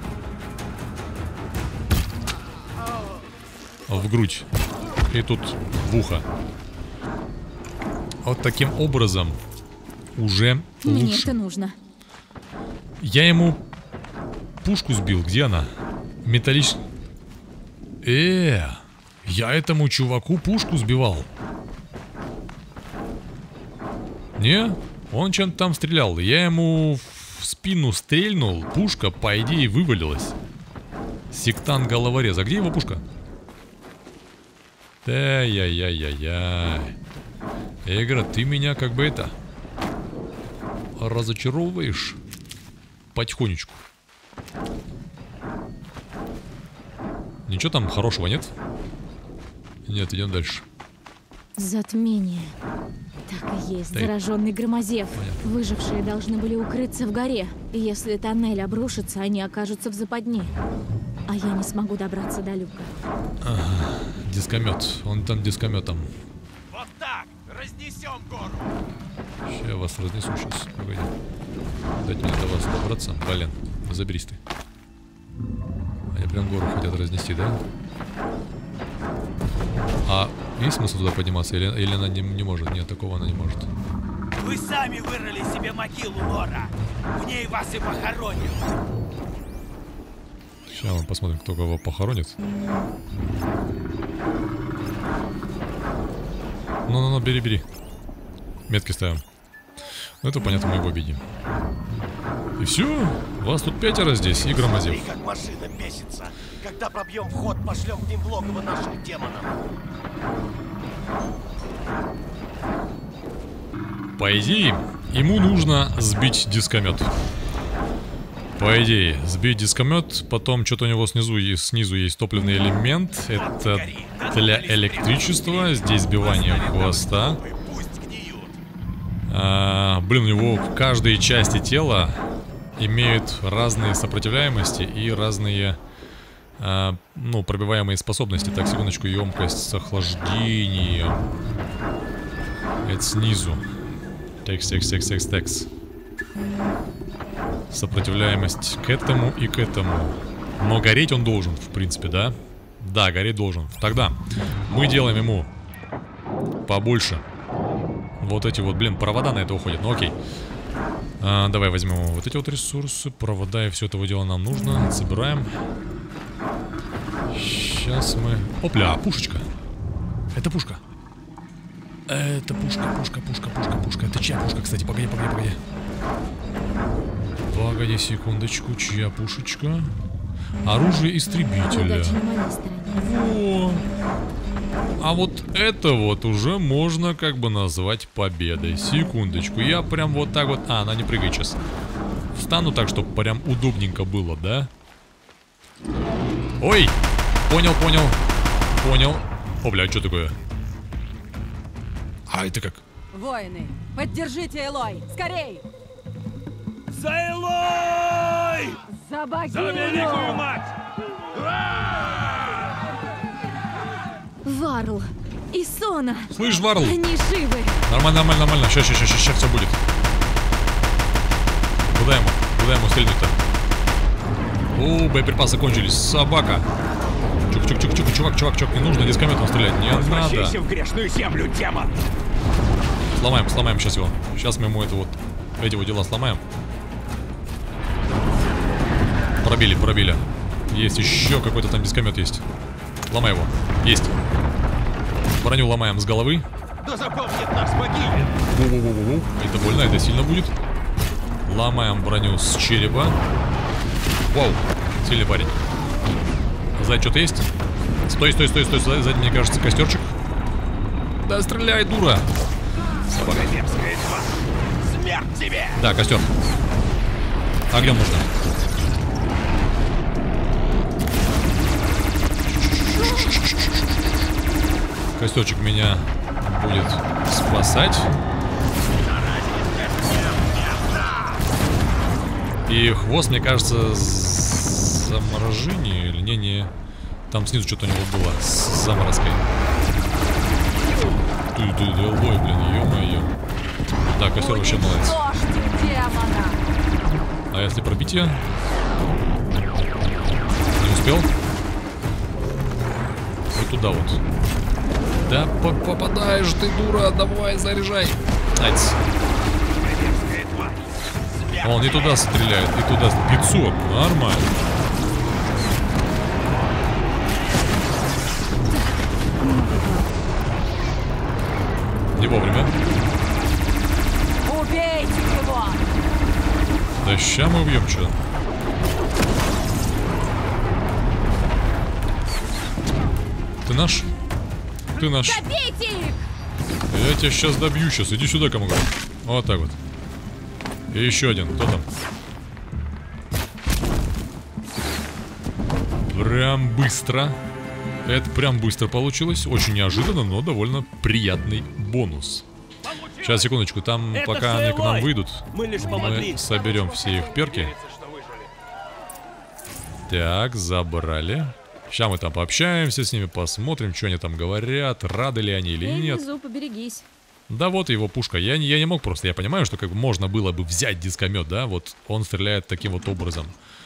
В грудь. И тут в ухо. Вот таким образом уже лучше. Мне это нужно. Я ему пушку сбил. Где она? Металлическая. Я этому чуваку пушку сбивал. Не? Он чем-то там стрелял. Я ему в спину стрельнул. Пушка, по идее, вывалилась. Сектант головорез. А где его пушка? Ай-яй-яй-яй-яй. Игра, ты меня как бы это... разочаровываешь. Потихонечку. Ничего там хорошего нет? Нет, идем дальше. Затмение. Так и есть. Да. Зараженный громозев. Понятно. Выжившие должны были укрыться в горе. И если тоннель обрушится, они окажутся в западне. А я не смогу добраться до люка. Ага, дискомет. Он там дискометом. Вот так! Разнесем гору! Сейчас я вас разнесу сейчас. Погоди. Дайте мне до вас добраться. Блин, заберись ты. Они прям гору хотят разнести, да? А есть смысл туда подниматься? Или она не может? Нет, такого она не может. Вы сами вырыли себе могилу, Лора! В ней вас и похоронят! Сейчас мы посмотрим, кто кого похоронит. Ну, бери. Метки ставим. Ну, это понятно, мы его обидим. И все. Вас тут 5 здесь и громозев. Смотри, как машина бесится. Когда пробьем вход, пошлем к ним в логово наших демонов. По идее, ему нужно сбить дискомет. По идее, сбить дискомет, потом что-то у него снизу есть топливный элемент. Это для электричества. Здесь сбивание хвоста. Блин, у него каждые части тела имеют разные сопротивляемости и разные, ну, пробиваемые способности. Так, секундочку, емкость с охлаждением. Это снизу. Текс. Сопротивляемость к этому и к этому. Но гореть он должен, в принципе, да? Да, гореть должен. Тогда мы делаем ему побольше. Вот эти вот, блин, провода на это уходят. Ну окей. Давай возьмем вот эти вот ресурсы. Провода и все это дело нам нужно. Собираем. Сейчас мы... Опля, пушечка. Это пушка. Это пушка. Это чья пушка, кстати? Погоди. Погоди секундочку, чья пушечка? Оружие истребителя. Во. А вот это вот уже можно как бы назвать победой. Секундочку, я прям вот так вот... она не прыгает сейчас. Встану так, чтобы прям удобненько было, да? Ой! Понял. О, бля, что такое? А это как? Воины, поддержите Элой! Скорей! За Элой! За богиню! За великую мать! Варл и Сона. Слышь, Варл? Они живы. Нормально. Сейчас все будет. Куда ему стрельнуть-то? О, боеприпасы кончились. Собака. Чувак, не нужно дискометом стрелять. Не надо. Возвращайся в грешную землю, демон! Сломаем сейчас его. Сейчас мы ему это вот, эти вот дела сломаем. Пробили. Есть еще какой-то там дискомет есть. Ломай его. Есть. Броню ломаем с головы. Да запомнит нас богиня! Воу. Это больно, это сильно будет. Ломаем броню с черепа. Вау, сильный парень. Сзади что-то есть? Стой. Сзади, мне кажется, костерчик. Да стреляй, дура. Собака. Смерть тебе! Да, костер. Огнем нужно. Костерчик меня будет спасать. И хвост, мне кажется, заморожение или не. Там снизу что-то у него было с заморозкой. Ты, долбой, блин, ё-моё. Так, костер вообще молодец. А если пробитие? Не успел? Вот туда вот. Да попадаешь ты, дура, давай, заряжай. Ать. Он и туда стреляет, и туда. 500, нормально. Не вовремя. Убейте его! Да ща мы убьем, что? Ты наш? Ты наш. Добейте их! Я тебя сейчас добью, сейчас. Иди сюда, кому говорю. Вот так вот. И еще один. Кто там? Прям быстро. Это прям быстро получилось. Очень неожиданно, но довольно приятный бонус. Сейчас, секундочку. Там, Это пока они к нам выйдут, мы лишь помогли. мы соберем все их перки. Так, забрали. Сейчас мы там пообщаемся с ними, посмотрим, что они там говорят, рады ли они или нет. Внизу поберегись. Да вот его пушка. Я не мог просто. Я понимаю, что как бы можно было бы взять дискомет, да? Вот он стреляет таким вот образом.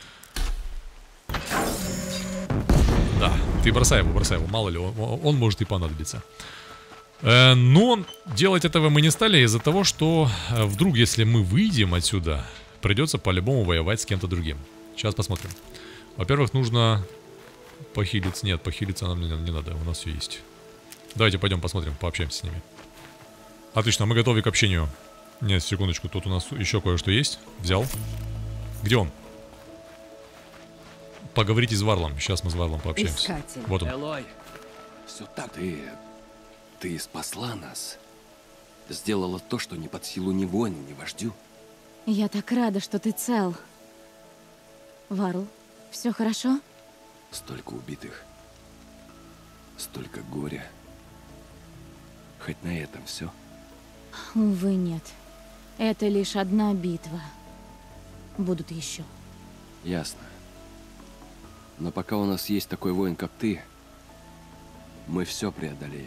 Да, ты бросай его. Мало ли, он может и понадобиться. Но делать этого мы не стали из-за того, что вдруг, если мы выйдем отсюда, придется по-любому воевать с кем-то другим. Сейчас посмотрим. Во-первых, нужно похилиться. Нет, похилиться нам не надо, у нас все есть. Давайте пойдем посмотрим, пообщаемся с ними. Отлично, мы готовы к общению. Нет, секундочку, тут у нас еще кое-что есть. Взял. Где он? Поговорите с Варлом. Сейчас мы с Варлом пообщаемся. Искатель. Вот он. Элой, все так. Ты спасла нас. Сделала то, что не под силу ни воину, ни вождю. Я так рада, что ты цел. Варл, все хорошо? Столько убитых. Столько горя. Хоть на этом все. Увы, нет. Это лишь одна битва. Будут еще. Ясно. Но пока у нас есть такой воин, как ты, мы все преодолеем.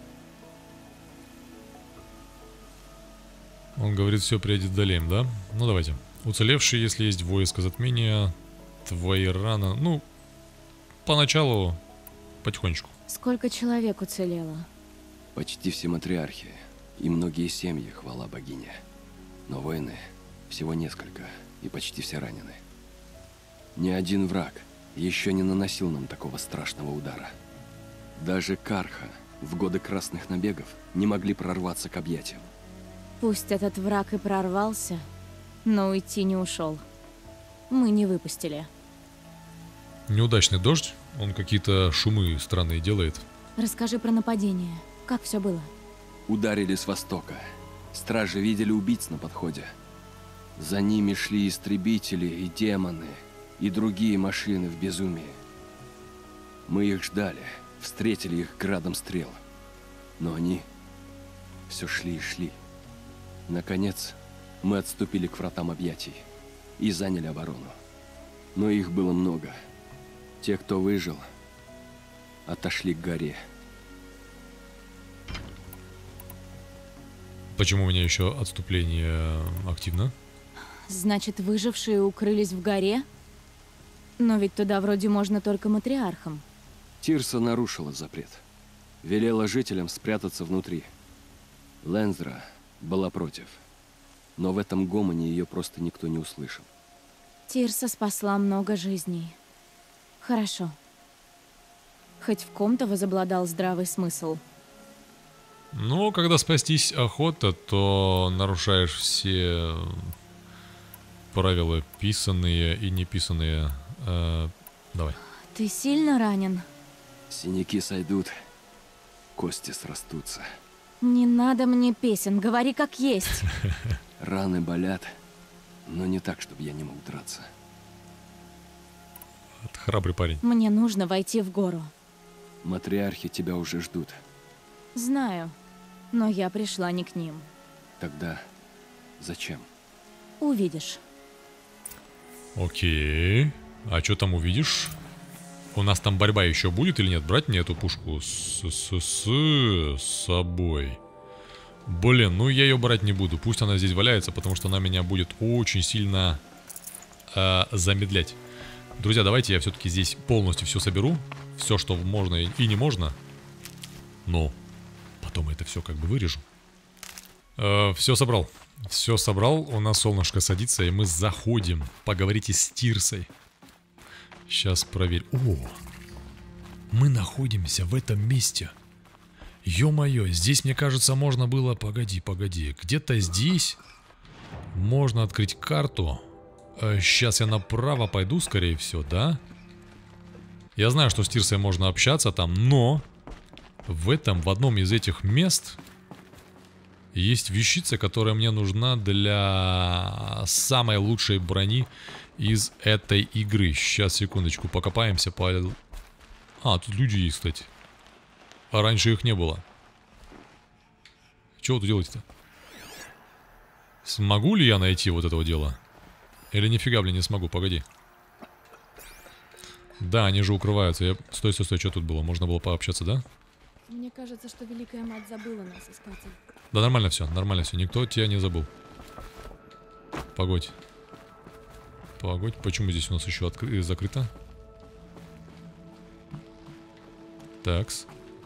Он говорит, все преодолеем, да? Ну, давайте. Уцелевшие, если есть войско затмения, твои раны... Ну, поначалу потихонечку. Сколько человек уцелело? Почти все матриархи и многие семьи, хвала богине. Но воины всего несколько, и почти все ранены. Ни один враг еще не наносил нам такого страшного удара. Даже Карха в годы красных набегов не могли прорваться к объятиям. Пусть этот враг и прорвался, но уйти не ушел. Мы не выпустили. Неудачный дождь. Он какие-то шумы странные делает. Расскажи про нападение. Как все было? Ударили с востока. Стражи видели убийц на подходе. За ними шли истребители и демоны, и другие машины в безумии. Мы их ждали, встретили их градом стрел. Но они все шли и шли. Наконец, мы отступили к вратам объятий и заняли оборону. Но их было много. Те, кто выжил, отошли к горе. Почему у меня еще отступление активно? Значит, выжившие укрылись в горе? Но ведь туда вроде можно только матриархам. Тирса нарушила запрет. Велела жителям спрятаться внутри. Лензра была против. Но в этом гомоне ее просто никто не услышал. Тирса спасла много жизней. Хорошо. Хоть в ком-то возобладал здравый смысл. Ну, когда спастись охота, то нарушаешь все правила, писанные и неписанные. Давай. Ты сильно ранен? Синяки сойдут, кости срастутся. Не надо мне песен, говори как есть. Раны болят, но не так, чтобы я не мог драться. Это храбрый парень. Мне нужно войти в гору. Матриархи тебя уже ждут. Знаю, но я пришла не к ним. Тогда зачем? Увидишь. Окей. А что там увидишь? У нас там борьба еще будет или нет? Брать мне эту пушку с собой. Блин, ну я ее брать не буду. Пусть она здесь валяется, потому что она меня будет очень сильно замедлять. Друзья, давайте я все-таки здесь полностью все соберу. Все, что можно и не можно. Но потом это все как бы вырежу. Все собрал. Все собрал. У нас солнышко садится, и мы заходим. Поговорите с Тирсой. Сейчас проверь. О! Мы находимся в этом месте. Ё-моё, здесь, мне кажется, можно было... Погоди. Где-то здесь можно открыть карту. Сейчас я направо пойду, скорее всего, да? Я знаю, что с Тирсой можно общаться там, но в одном из этих мест есть вещица, которая мне нужна для самой лучшей брони из этой игры. Сейчас, секундочку, покопаемся по... А, тут люди есть, кстати. А раньше их не было. Чего вы тут делаете-то? Смогу ли я найти вот этого дела? Или нифига, блин, не смогу, погоди. Да, они же укрываются. Стой, что тут было? Можно было пообщаться, да? Мне кажется, что Великая Мать забыла нас, искатель. Да нормально все. Никто тебя не забыл. Погодь. Почему здесь у нас еще закрыто? Такс.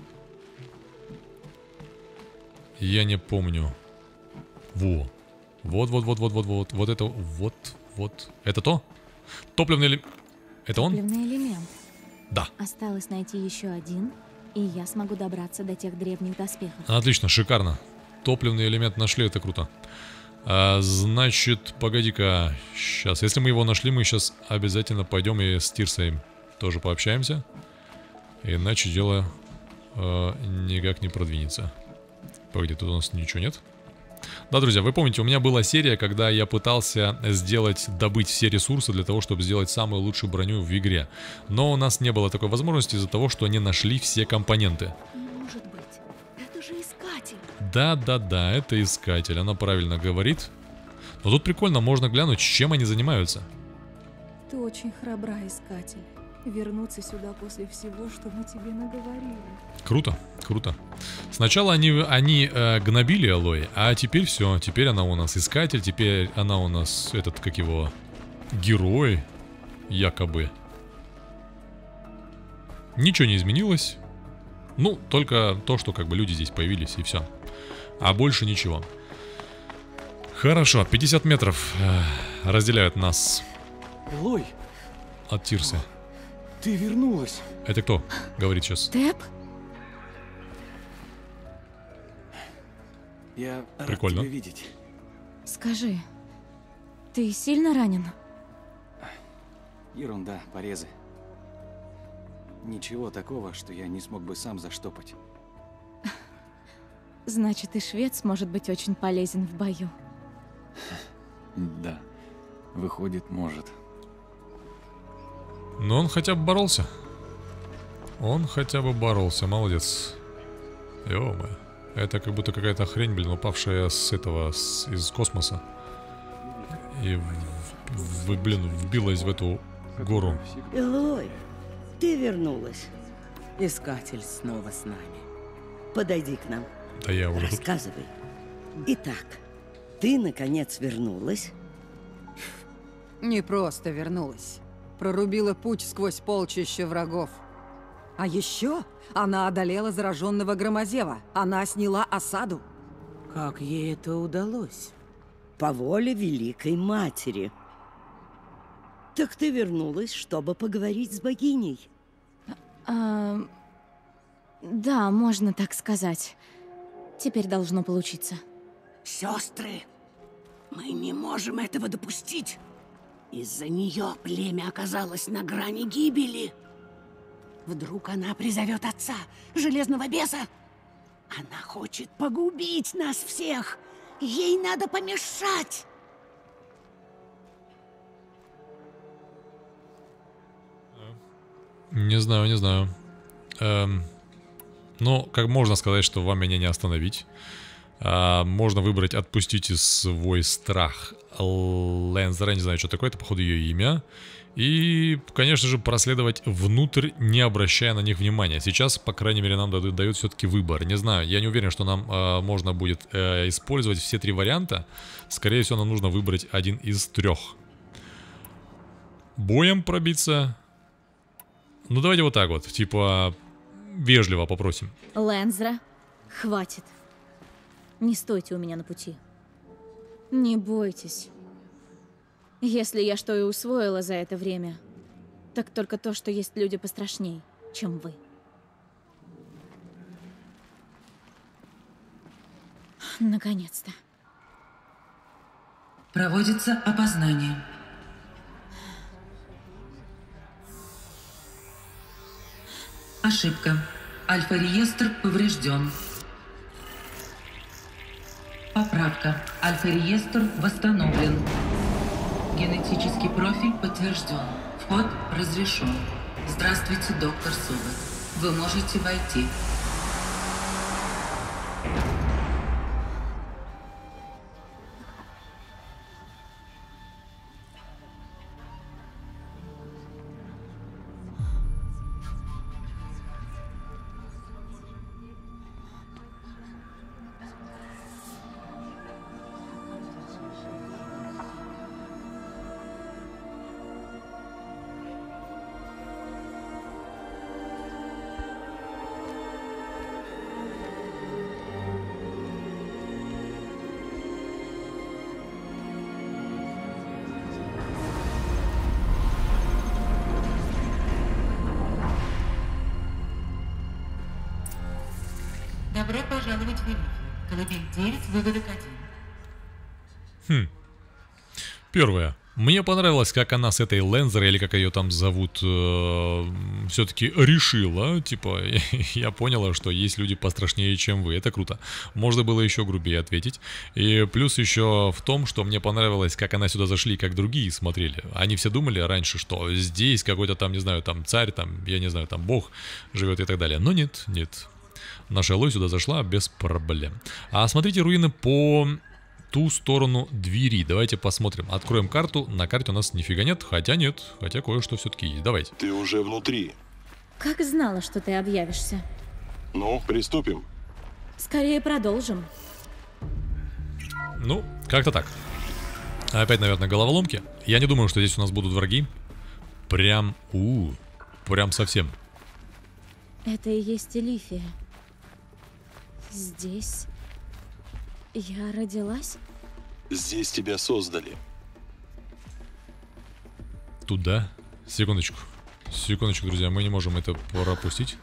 Я не помню. Вот это. Это то? Топливный элемент. Это он? Топливный элемент. Да. Осталось найти еще один, и я смогу добраться до тех древних доспехов. Отлично, шикарно. Топливный элемент нашли, это круто. Значит, погоди-ка. Сейчас, если мы его нашли, мы сейчас обязательно пойдем и с Тирсой тоже пообщаемся. Иначе дело никак не продвинется. Погоди, тут у нас ничего нет. Да, друзья, вы помните, у меня была серия, когда я пытался добыть все ресурсы для того, чтобы сделать самую лучшую броню в игре. Но у нас не было такой возможности из-за того, что они нашли все компоненты. Может быть, это же искатель. Да, это искатель, она правильно говорит. Но тут прикольно, можно глянуть, чем они занимаются. Ты очень храбра, искатель. Вернуться сюда после всего, что мы тебе наговорили. Круто, круто. Сначала они гнобили Элой, а теперь все. Теперь она у нас искатель, теперь она у нас как его, герой, якобы. Ничего не изменилось. Ну, только то, что как бы люди здесь появились, и все. А больше ничего. Хорошо, 50 метров разделяют нас Элой, от Тирсы. ты вернулась. Это кто говорит сейчас? Тэп? Я Прикольно. рад тебя видеть. Скажи, ты сильно ранен? Ерунда, порезы. Ничего такого, что я не смог бы сам заштопать. Значит, и швец может быть очень полезен в бою. Да, выходит, может. Но он хотя бы боролся. Он хотя бы боролся, молодец. Ё-моё. Это как будто какая-то хрень, блин, упавшая из космоса. И, вбилась в эту гору. Элой, ты вернулась. Искатель снова с нами. Подойди к нам. Да я уже тут. Рассказывай. Итак, ты наконец вернулась. Не просто вернулась. Прорубила путь сквозь полчища врагов. А еще она одолела зараженного Громозева. Она сняла осаду. Как ей это удалось? По воле Великой Матери. Так ты вернулась, чтобы поговорить с богиней. Да, можно так сказать. Теперь должно получиться. Сестры, мы не можем этого допустить. Из-за нее племя оказалось на грани гибели. Вдруг она призовет отца, железного беса? Она хочет погубить нас всех. Ей надо помешать. Не знаю. Ну, как можно сказать, что вам меня не остановить. Можно выбрать «Отпустите свой страх» Лензера, не знаю, что такое, это походу ее имя. И, конечно же, проследовать внутрь, не обращая на них внимания. Сейчас, по крайней мере, нам дают все-таки выбор. Не знаю, я не уверен, что нам можно будет использовать все три варианта. Скорее всего, нам нужно выбрать один из трех. Боем пробиться. Ну, давайте вот так вот, типа, вежливо попросим. Лензра, хватит. Не стойте у меня на пути. Не бойтесь. Если я что и усвоила за это время, так только то, что есть люди пострашней, чем вы. Наконец-то. Проводится опознание. Ошибка. Альфа-реестр поврежден. Поправка. Альфа-реестр восстановлен. Генетический профиль подтвержден. Вход разрешен. Здравствуйте, доктор Сува. Вы можете войти. Добро пожаловать в Элифию. Колыбель 9, выводок 1. Первое. Мне понравилось, как она с этой Лензер, или как ее там зовут, все-таки решила. Типа, я поняла, что есть люди пострашнее, чем вы. Это круто. Можно было еще грубее ответить. И плюс еще в том, что мне понравилось, как она сюда зашли, как другие смотрели. Они все думали раньше, что здесь какой-то там, не знаю, там царь, там, я не знаю, там бог живет и так далее. Но нет, нет. Наша Элой сюда зашла без проблем. А смотрите руины по ту сторону двери. Давайте посмотрим. Откроем карту. На карте у нас нифига нет. Хотя нет. Хотя кое-что все-таки есть. Давайте. Ты уже внутри. Как знала, что ты объявишься. Ну, приступим. Скорее продолжим. Ну, как-то так. Опять, наверное, головоломки. Я не думаю, что здесь у нас будут враги. Прям, прям совсем. Это и есть Элифия. Здесь я родилась? Здесь тебя создали. Туда. Секундочку. Секундочку, друзья. Мы не можем это пропустить.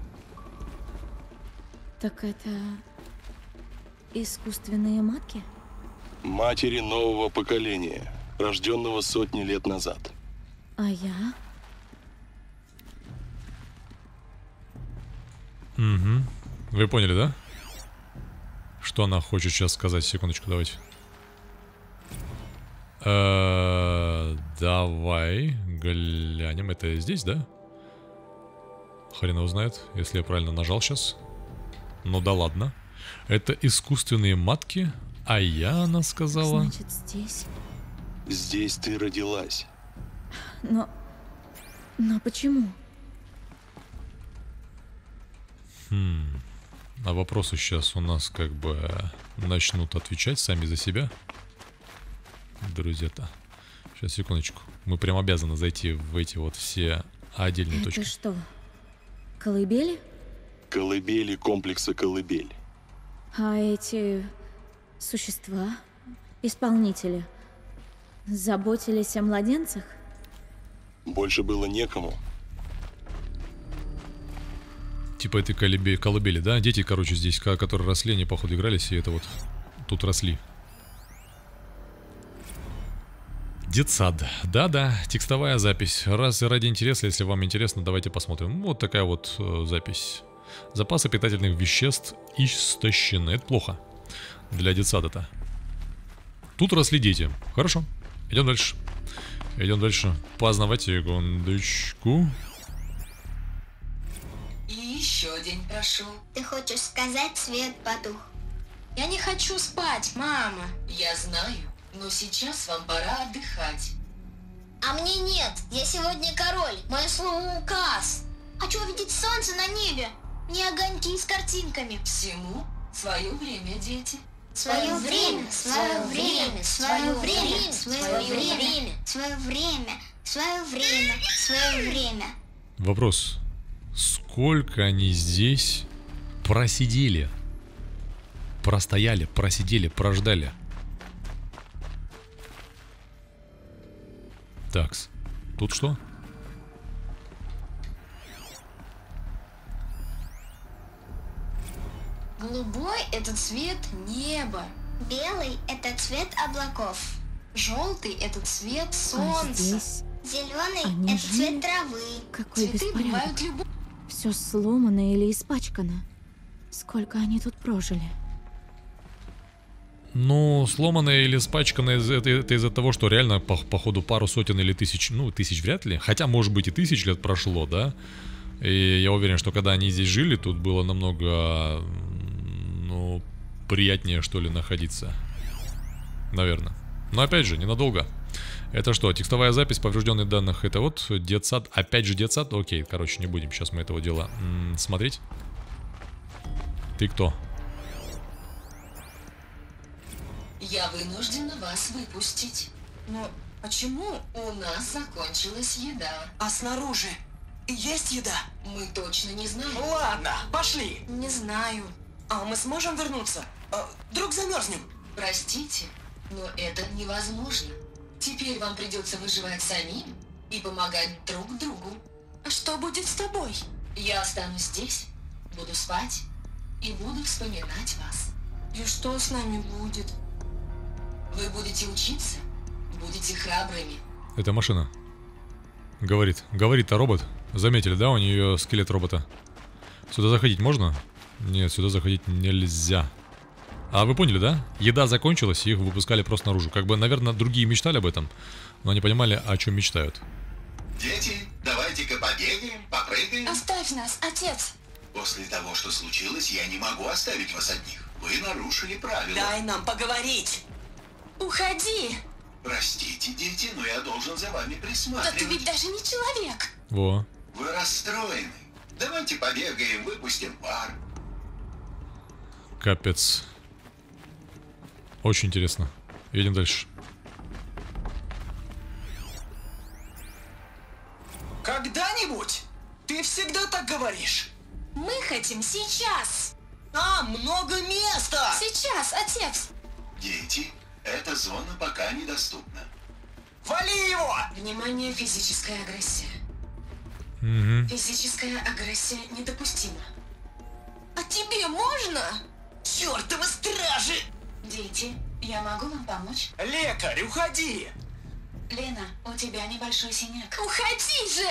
Так это искусственные матки? Матери нового поколения, рожденного сотни лет назад. А я? Угу. Вы поняли, да? Что она хочет сейчас сказать? Секундочку, давайте. Давай глянем. Это здесь, да? Хрен его знает, если я правильно нажал сейчас. Ну да ладно. Это искусственные матки. А я, она сказала. Значит, здесь. Здесь ты родилась. Но почему? А вопросы сейчас у нас как бы начнут отвечать сами за себя. Друзья-то. Сейчас, секундочку. Мы прям обязаны зайти в эти вот все отдельные точки. Это что? Колыбели? Колыбели комплекса Колыбель. А эти существа, исполнители, заботились о младенцах? Больше было некому. Типа это колыбели, да? Дети, короче, здесь, которые росли, они, походу, игрались, и это вот тут росли. Детсад. Да-да, текстовая запись. Раз ради интереса, если вам интересно, давайте посмотрим. Вот такая вот запись. Запасы питательных веществ истощены. Это плохо для детсада-то. Тут росли дети. Хорошо. Идем дальше. Идем дальше. Познавать секундочку. И еще день прошел. Ты хочешь сказать, свет потух? Я не хочу спать, мама. Я знаю, но сейчас вам пора отдыхать. А мне нет. Я сегодня король. Мое слово указ. Хочу увидеть солнце на небе. Не огоньки с картинками. Всему свое время, дети. Свое время, свое время, свое время, свое время, свое время, свое время, свое время. Вопрос. Сколько они здесь просидели? Простояли, просидели, прождали. Такс. Тут что? Голубой – это цвет неба. Белый – это цвет облаков. Желтый – это цвет солнца. Зеленый – это цвет травы. Какой Цветы беспорядок. бывают любые. Все сломано или испачкано. Сколько они тут прожили? Ну, сломанное или испачканное это из-за того, что реально, походу, пару сотен или тысяч, ну, тысяч вряд ли. Хотя, может быть, и 1000 лет прошло, да? И я уверен, что когда они здесь жили, тут было намного, ну, приятнее, что ли, находиться. Наверное. Но опять же, ненадолго. Это что, текстовая запись поврежденных данных? Это вот детсад. Опять же детсад? Окей, короче, не будем сейчас мы этого дела смотреть. Ты кто? Я вынуждена вас выпустить. Но почему? У нас закончилась еда. А снаружи есть еда? Мы точно не знаем. Ладно, пошли. Не знаю. А мы сможем вернуться? Вдруг замерзнем? Простите, но это невозможно. Теперь вам придется выживать самим и помогать друг другу. А что будет с тобой? Я останусь здесь, буду спать и буду вспоминать вас. И что с нами будет? Вы будете учиться, будете храбрыми. Это машина. Говорит-то робот. Заметили, да, у нее скелет робота? Сюда заходить можно? Нет, сюда заходить нельзя. А вы поняли, да? Еда закончилась, их выпускали просто наружу. Как бы, наверное, другие мечтали об этом, но они понимали, о чем мечтают. Дети, давайте-ка побегаем, попрыгаем. Оставь нас, отец. После того, что случилось, я не могу оставить вас одних. Вы нарушили правила. Дай нам поговорить. Уходи. Простите, дети, но я должен за вами присматривать. Да ты ведь даже не человек. Во. Вы расстроены. Давайте побегаем, выпустим пар. Капец. Очень интересно. Едем дальше. Когда-нибудь ты всегда так говоришь. Мы хотим сейчас. Много места. Сейчас, отец. Дети, эта зона пока недоступна. Вали его! Внимание, физическая агрессия. Физическая агрессия недопустима. А тебе можно? Чёртовы стражи! Дети, я могу вам помочь? Лекарь, уходи! Лена, у тебя небольшой синяк. Уходи же!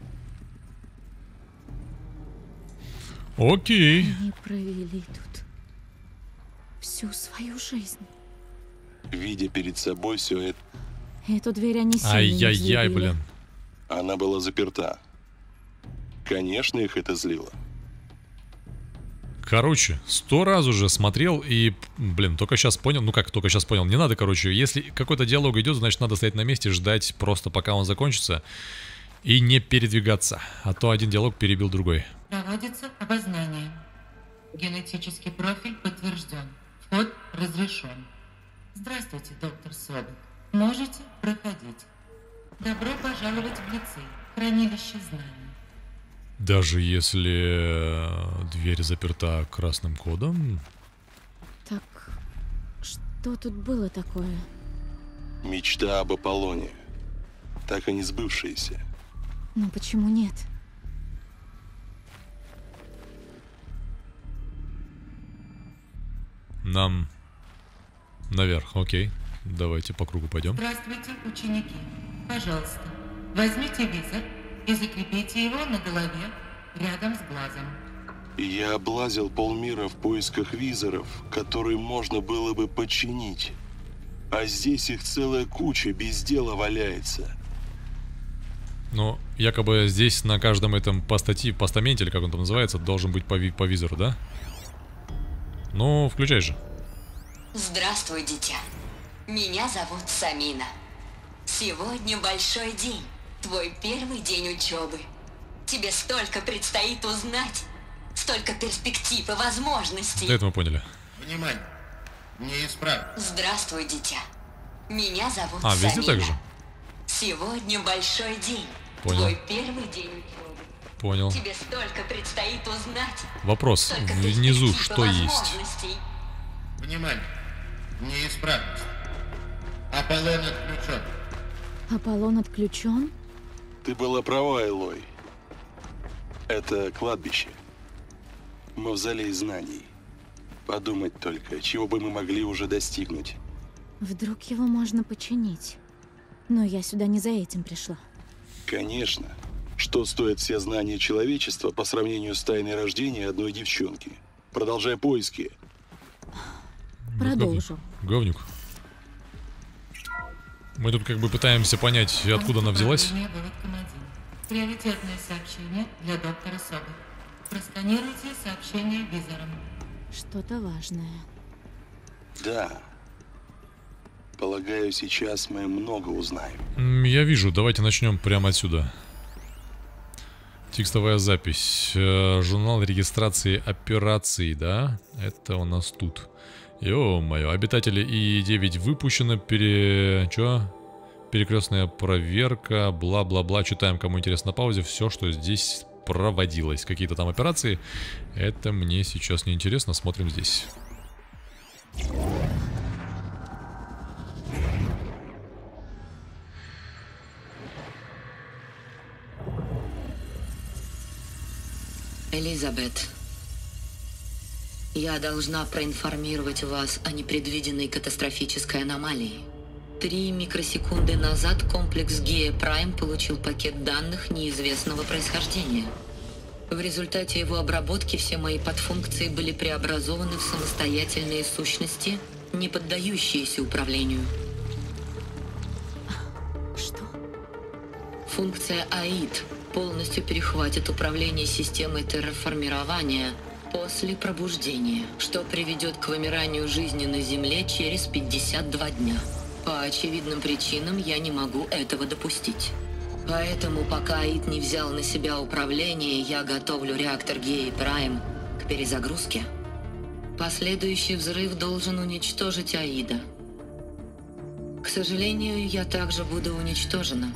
Окей. Они провели тут всю свою жизнь. Видя перед собой все это, Эту дверь они сильно Ай-яй-яй, взлюбили. блин. она была заперта. Конечно, их это злило. Короче, 100 раз уже смотрел и, блин, только сейчас понял. Ну как, только сейчас понял. Не надо, короче, если какой-то диалог идет, значит надо стоять на месте, ждать просто пока он закончится и не передвигаться. А то один диалог перебил другой. Проводится обознание. Генетический профиль подтвержден. Вход разрешен. Здравствуйте, доктор Собик. Можете проходить. Добро пожаловать в лицей. Хранилище знаний. Даже если дверь заперта красным кодом. Так, что тут было такое? Мечта об Аполлоне. Так и не сбывшаяся. Ну почему нет? Нам наверх, окей. Давайте по кругу пойдем. Здравствуйте, ученики. Пожалуйста, возьмите визор и закрепите его на голове рядом с глазом. Я облазил полмира в поисках визоров, которые можно было бы подчинить. А здесь их целая куча без дела валяется. Ну, якобы здесь на каждом этом постаменте, или как он там называется, должен быть по визору, да? Ну, включай же. Здравствуй, дитя. Меня зовут Самина. Сегодня большой день. Твой первый день учебы. Тебе столько предстоит узнать. Столько перспектив и возможностей. Да, это мы поняли. Внимание! Неисправно. Здравствуй, дитя. Меня зовут А, везде Самина. так же? Сегодня большой день. Понял. Твой первый день учебы. Понял. Тебе столько предстоит узнать. Вопрос. Столько Внизу перспектив и что есть? возможностей. Внимание! Неисправность. Аполлон отключен. Аполлон отключен? Ты была права, Элой. Это кладбище. Мавзолей знаний. Подумать только, чего бы мы могли уже достигнуть. Вдруг его можно починить? Но я сюда не за этим пришла. Конечно. Что стоят все знания человечества по сравнению с тайной рождения одной девчонки? Продолжай поиски. Продолжу. Говнюк. Мы тут как бы пытаемся понять, откуда она взялась. Приоритетное сообщение для доктора Собик. Просканируйте сообщение визором. Что-то важное. Да. Полагаю, сейчас мы много узнаем. Я вижу, давайте начнем прямо отсюда. Текстовая запись. Журнал регистрации операций, да? Это у нас тут. Ё-моё, обитатели И-9 выпущено, перекрестная проверка, бла-бла-бла. Читаем, кому интересно, на паузе. Все, что здесь проводилось. Какие-то там операции. Это мне сейчас не интересно. Смотрим здесь. Элизабет. Я должна проинформировать вас о непредвиденной катастрофической аномалии. 3 микросекунды назад комплекс Гея Прайм получил пакет данных неизвестного происхождения. В результате его обработки все мои подфункции были преобразованы в самостоятельные сущности, не поддающиеся управлению. Что? Функция АИД полностью перехватит управление системой терраформирования после пробуждения, что приведет к вымиранию жизни на Земле через 52 дня. По очевидным причинам я не могу этого допустить. Поэтому, пока АИД не взял на себя управление, я готовлю реактор Гея Прайм к перезагрузке. Последующий взрыв должен уничтожить АИДа. К сожалению, я также буду уничтожена.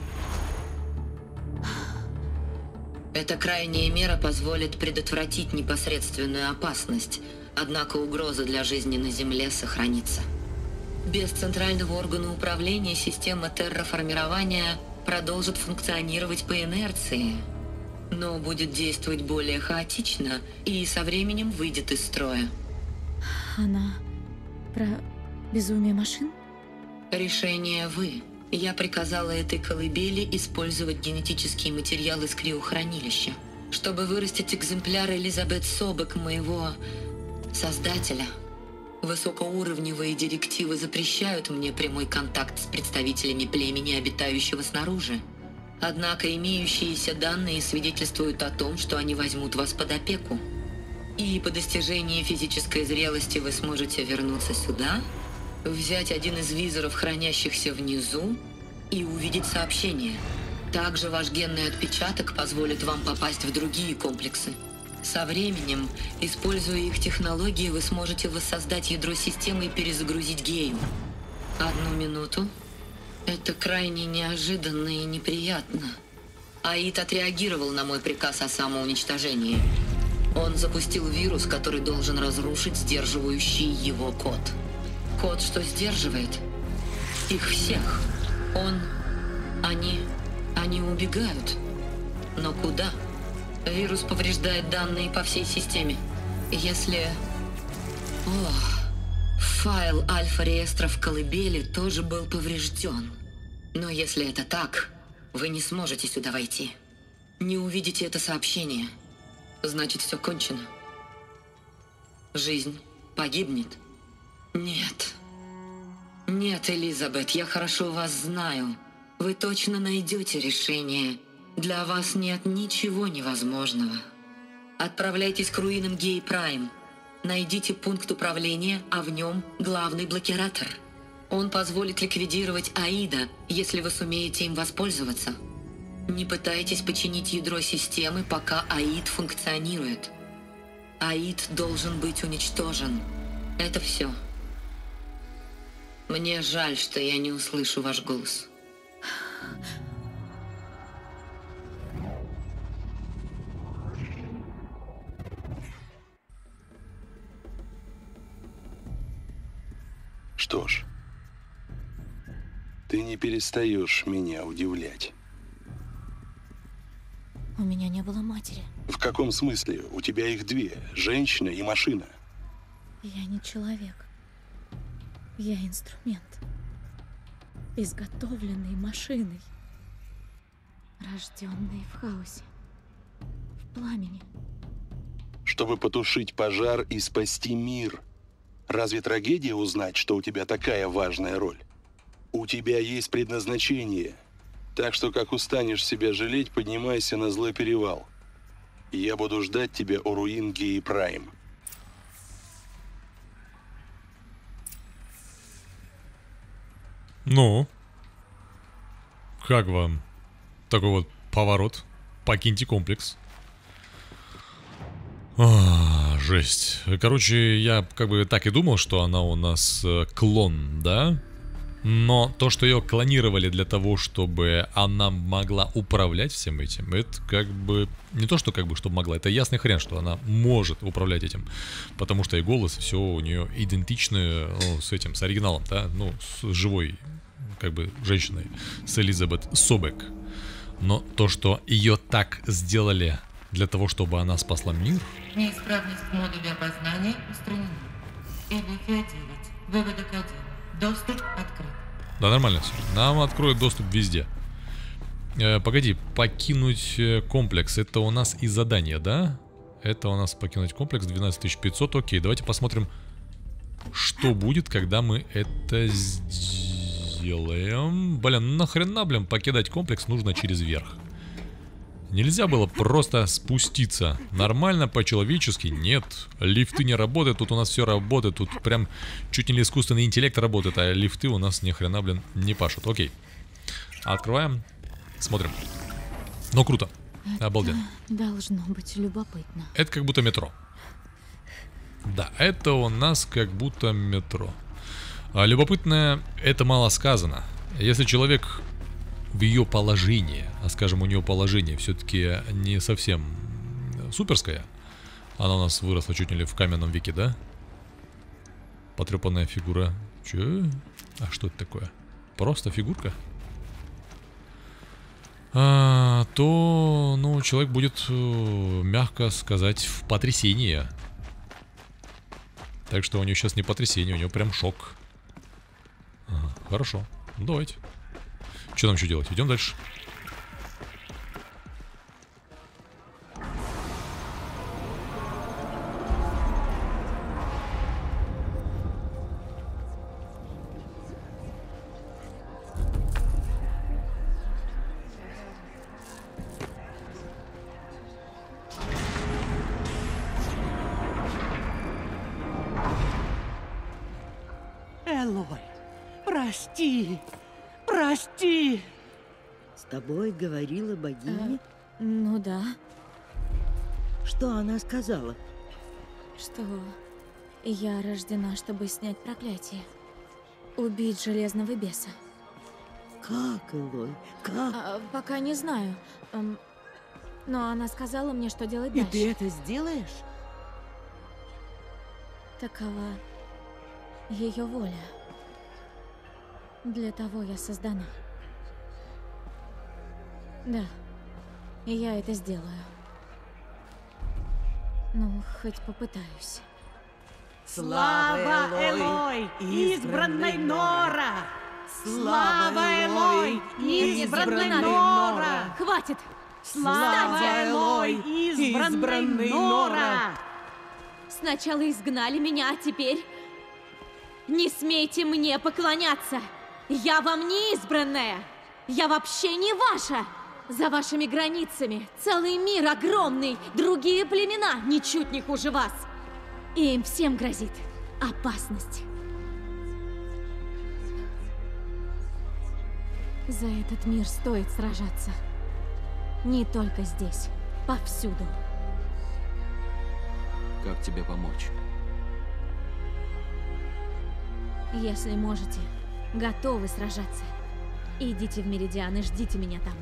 Эта крайняя мера позволит предотвратить непосредственную опасность, однако угроза для жизни на Земле сохранится. Без центрального органа управления система терраформирования продолжит функционировать по инерции, но будет действовать более хаотично и со временем выйдет из строя. Она про безумие машин? Решение вы. Я приказала этой колыбели использовать генетический материал из криохранилища, чтобы вырастить экземпляр Элизабет Собек, моего создателя. Высокоуровневые директивы запрещают мне прямой контакт с представителями племени, обитающего снаружи. Однако имеющиеся данные свидетельствуют о том, что они возьмут вас под опеку. И по достижении физической зрелости вы сможете вернуться сюда, взять один из визоров, хранящихся внизу, и увидеть сообщение. Также ваш генный отпечаток позволит вам попасть в другие комплексы. Со временем, используя их технологии, вы сможете воссоздать ядро системы и перезагрузить Гею. 1 минуту. Это крайне неожиданно и неприятно. АИД отреагировал на мой приказ о самоуничтожении. Он запустил вирус, который должен разрушить сдерживающий его код. Код, что сдерживает их всех. Они убегают. Но куда? Вирус повреждает данные по всей системе. Если... файл альфа-реестра в колыбели тоже был поврежден. Но если это так, вы не сможете сюда войти. Не увидите это сообщение. Значит, все кончено. Жизнь погибнет. Нет. Нет, Элизабет, я хорошо вас знаю. Вы точно найдете решение. Для вас нет ничего невозможного. Отправляйтесь к руинам Гея Прайм. Найдите пункт управления, а в нем главный блокиратор. Он позволит ликвидировать АИДа, если вы сумеете им воспользоваться. Не пытайтесь починить ядро системы, пока АИД функционирует. АИД должен быть уничтожен. Это все. Мне жаль, что я не услышу ваш голос. Что ж, ты не перестаешь меня удивлять. У меня не было матери. В каком смысле? У тебя их 2, женщина и машина. Я не человек. Я инструмент, изготовленный машиной, рожденный в хаосе, в пламени. Чтобы потушить пожар и спасти мир. Разве трагедия узнать, что у тебя такая важная роль? У тебя есть предназначение. Так что, как устанешь себя жалеть, поднимайся на злой перевал. И я буду ждать тебя у руин Гея Прайм. Ну, как вам такой вот поворот? Покиньте комплекс. Жесть. Короче, я как бы так и думал, что она у нас клон, да? Но то, что ее клонировали для того, чтобы она могла управлять всем этим, это как бы... Не то, что как бы, чтобы могла, это ясный хрен, что она может управлять этим. Потому что и голос, и все у нее идентичны, ну, с этим, с оригиналом, да? Ну, с живой, как бы, женщиной, с Элизабет Собек. Но то, что ее так сделали Для того, чтобы она спасла мир? Неисправность в модуле опознания устранена. Эвифия 9. Выводок 1. Доступ открыт. Да, нормально все. Нам откроют доступ везде. Погоди, покинуть комплекс. Это у нас и задание, да? Это у нас покинуть комплекс 12500. Окей, давайте посмотрим, что будет, когда мы это сделаем. Блин, нахрена, блин, покидать комплекс нужно через верх. Нельзя было просто спуститься. Нормально, по-человечески? Нет. Лифты не работают, тут у нас все работает. Тут прям чуть не искусственный интеллект работает, а лифты у нас ни хрена, блин, не пашут. Окей. Открываем. Смотрим. Ну, круто. Обалденно. Должно быть любопытно. Это как будто метро. Да, это у нас как будто метро. Любопытно, это мало сказано. Если человек в ее положении, а скажем, у нее положение все-таки не совсем суперское. Она у нас выросла чуть ли в каменном веке, да? Потрепанная фигура. Че? А что это такое? Просто фигурка? То, ну, человек будет, мягко сказать, в потрясении. Так что у нее сейчас не потрясение, у нее прям шок. Ага, хорошо, ну, давайте. Что нам еще делать? Идем дальше. Элой, прости! Прости! С тобой говорила богиня? Ну да. Что она сказала? Что я рождена, чтобы снять проклятие. Убить железного беса. Как, Элой? Как? Пока не знаю. Но она сказала мне, что делать И дальше. ты это сделаешь? Такова ее воля. Для того я создана. Да, и я это сделаю. Ну, хоть попытаюсь. Слава Элой, избранной Нора! Слава Элой, избранной Нора! Хватит! Слава Элой, избранной Нора! Сначала изгнали меня, а теперь... Не смейте мне поклоняться! Я вам не избранная! Я вообще не ваша! За вашими границами целый мир огромный, другие племена ничуть не хуже вас. И им всем грозит опасность. За этот мир стоит сражаться. Не только здесь, повсюду. Как тебе помочь? Если можете, готовы сражаться. Идите в Меридиан и ждите меня там.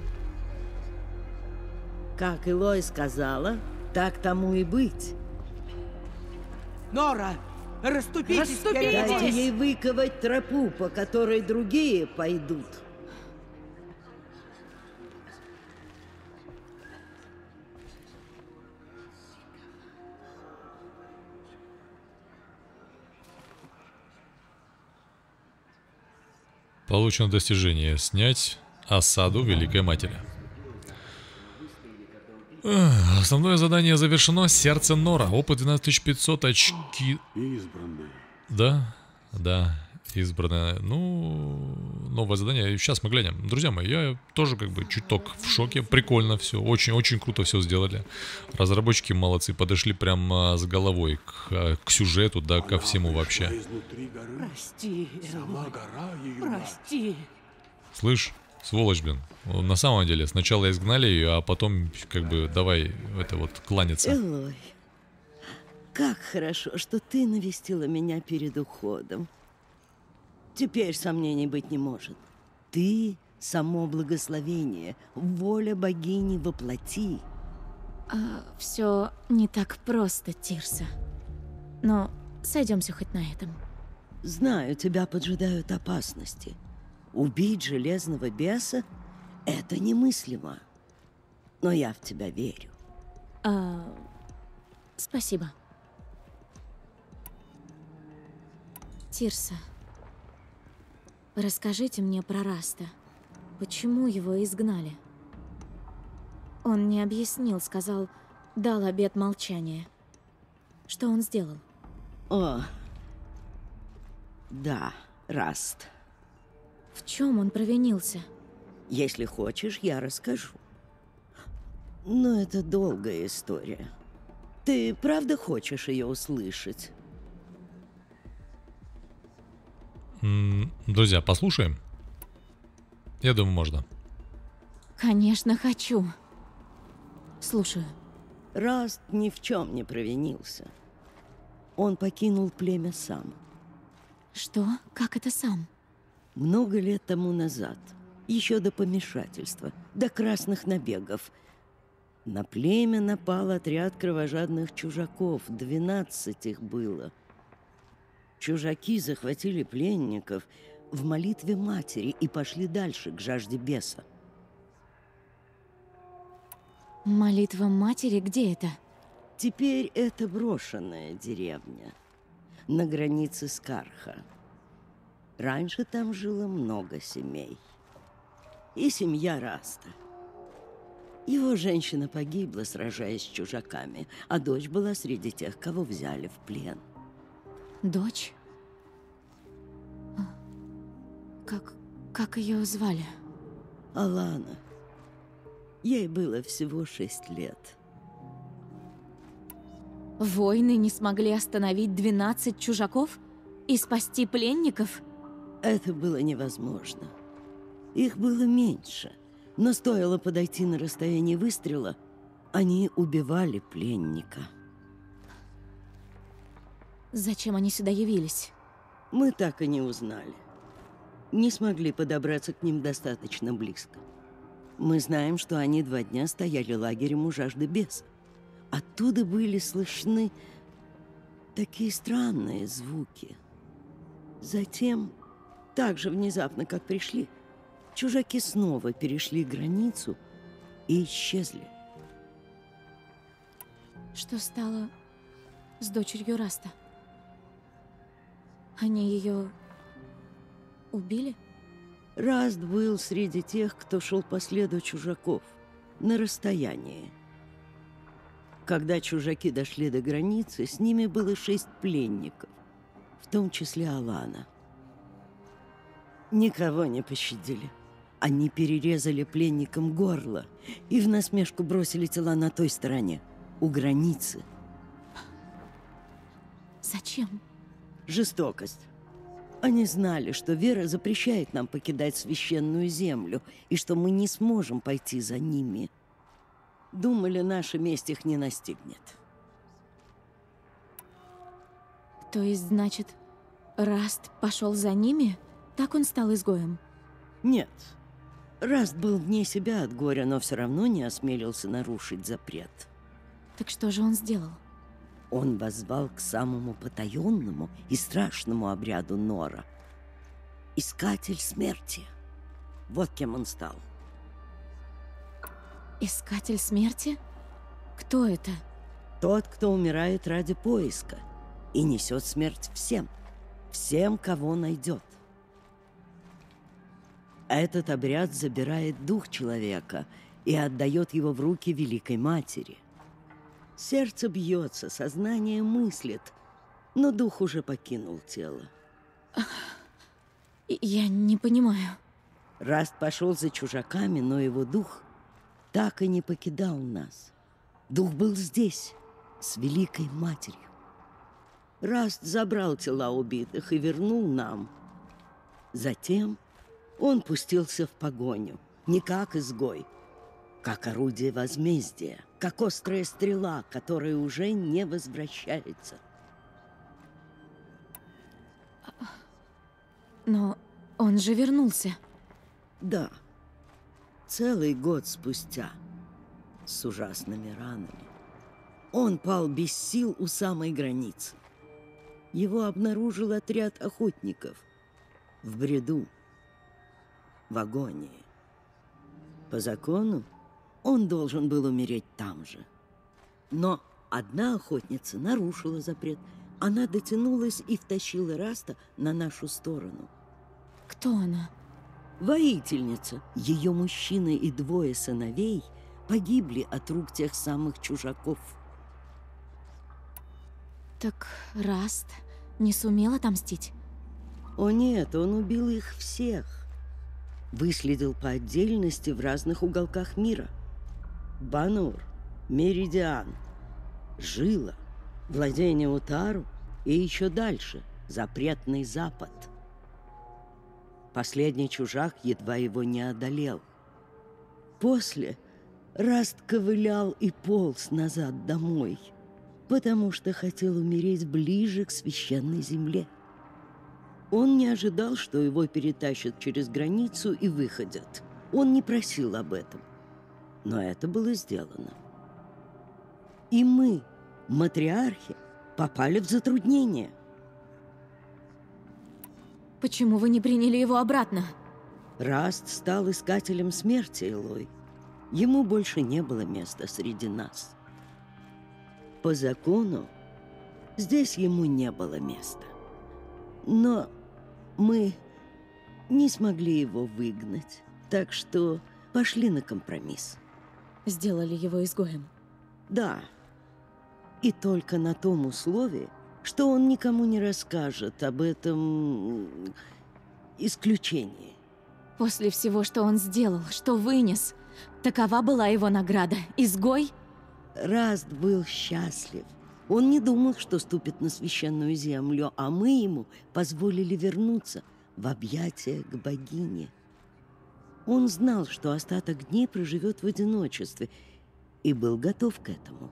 Как Элой сказала, так тому и быть. Нора, расступитесь! Дайте ей выковать тропу, по которой другие пойдут. Получено достижение. Снять осаду Великой Матери. Основное задание завершено. Сердце Нора. Опыт 12500, очки... Избранная. Да, да, избранная. Ну, новое задание. Сейчас мы глянем. Друзья мои, я тоже как бы чуток в шоке. Прикольно все. Очень-очень круто все сделали. Разработчики молодцы. Подошли прям с головой к сюжету, да, ко всему вообще. Прости, Элой. Прости. Слышь, сволочь, блин. На самом деле, сначала изгнали ее, а потом, как бы, давай, это вот, кланяться. Элой, как хорошо, что ты навестила меня перед уходом. Теперь сомнений быть не может. Ты — само благословение, воля богини воплоти. Все не так просто, Тирса. Но сойдемся хоть на этом. Знаю, тебя поджидают опасности. Убить железного беса — это немыслимо. Но я в тебя верю. Спасибо. Тирса, расскажите мне про Раста. Почему его изгнали? Он не объяснил, сказал, дал обет молчания. Что он сделал? О, да, Раст. В чем он провинился? Если хочешь, я расскажу. Но это долгая история. Ты правда хочешь ее услышать? Друзья, послушаем? Я думаю, можно. Конечно, хочу. Слушаю. Раст ни в чем не провинился. Он покинул племя сам. Что? Как это сам? Много лет тому назад, еще до помешательства, до красных набегов, на племя напал отряд кровожадных чужаков. 12 их было. Чужаки захватили пленников в молитве матери и пошли дальше, к жажде беса. Молитва матери? Где это? Теперь это брошенная деревня на границе с Карха. Раньше там жило много семей. И семья Раста. Его женщина погибла, сражаясь с чужаками, а дочь была среди тех, кого взяли в плен. Дочь? Как ее звали? Алана. Ей было всего 6 лет. Воины не смогли остановить 12 чужаков и спасти пленников? Это было невозможно. Их было меньше, но стоило подойти на расстояние выстрела, они убивали пленника. Зачем они сюда явились? Мы так и не узнали. Не смогли подобраться к ним достаточно близко. Мы знаем, что они 2 дня стояли лагерем у жажды беса. Оттуда были слышны такие странные звуки. Затем, так же внезапно, как пришли, чужаки снова перешли границу и исчезли. Что стало с дочерью Раста? Они ее убили? Раст был среди тех, кто шел по следу чужаков, на расстоянии. Когда чужаки дошли до границы, с ними было 6 пленников, в том числе Алана. Никого не пощадили. Они перерезали пленникам горло и в насмешку бросили тела на той стороне, у границы. Зачем? Жестокость. Они знали, что вера запрещает нам покидать священную землю, и что мы не сможем пойти за ними. Думали, наша месть их не настигнет. То есть, значит, Раст пошел за ними? Так он стал изгоем? Нет. Раст был вне себя от горя, но все равно не осмелился нарушить запрет. Так что же он сделал? Он воззвал к самому потаенному и страшному обряду Нора. Искатель смерти. Вот кем он стал. Искатель смерти? Кто это? Тот, кто умирает ради поиска и несет смерть всем. Всем, кого найдет. Этот обряд забирает дух человека и отдает его в руки Великой Матери. Сердце бьется, сознание мыслит, но дух уже покинул тело. Я не понимаю. Раст пошел за чужаками, но его дух так и не покидал нас. Дух был здесь, с Великой Матерью. Раст забрал тела убитых и вернул нам. Затем он пустился в погоню, не как изгой, как орудие возмездия, как острая стрела, которая уже не возвращается. Но он же вернулся. Да, целый год спустя, с ужасными ранами. Он пал без сил у самой границы. Его обнаружил отряд охотников в бреду, в агонии. По закону он должен был умереть там же. Но одна охотница нарушила запрет. Она дотянулась и втащила Раста на нашу сторону. Кто она? Воительница. Ее мужчина и 2 сыновей погибли от рук тех самых чужаков. Так Раст не сумел отомстить? О нет, он убил их всех. Выследил по отдельности в разных уголках мира. Банур, Меридиан, Жила, владение Утару и еще дальше, запретный Запад. Последний чужак едва его не одолел. После Раст ковылял и полз назад домой, потому что хотел умереть ближе к священной земле. Он не ожидал, что его перетащат через границу и выходят. Он не просил об этом. Но это было сделано. И мы, матриархи, попали в затруднение. Почему вы не приняли его обратно? Раст стал искателем смерти, Элой. Ему больше не было места среди нас. По закону, здесь ему не было места. Но мы не смогли его выгнать, так что пошли на компромисс. Сделали его изгоем? Да. И только на том условии, что он никому не расскажет об этом исключении. После всего, что он сделал, что вынес, такова была его награда. Изгой? Раст был счастлив. Он не думал, что ступит на священную землю, а мы ему позволили вернуться в объятия к богине. Он знал, что остаток дней проживет в одиночестве, и был готов к этому.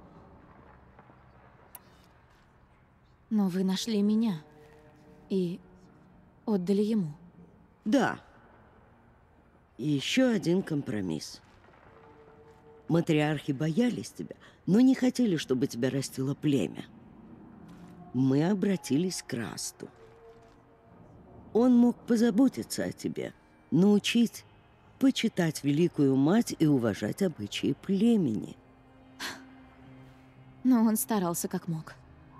Но вы нашли меня и отдали ему. Да. И еще один компромисс. Матриархи боялись тебя, но не хотели, чтобы тебя растило племя. Мы обратились к Расту. Он мог позаботиться о тебе, научить почитать Великую Мать и уважать обычаи племени. Но он старался как мог.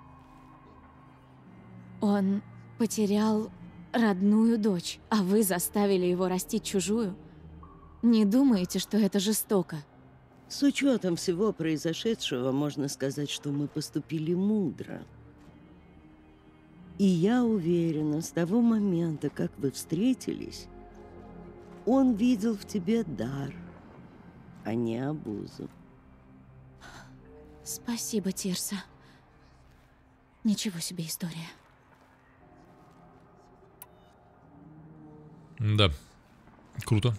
Он потерял родную дочь, а вы заставили его растить чужую? Не думаете, что это жестоко? С учетом всего произошедшего, можно сказать, что мы поступили мудро. И я уверена, с того момента, как вы встретились, он видел в тебе дар, а не обузу. Спасибо, Тирса. Ничего себе история. Да, круто.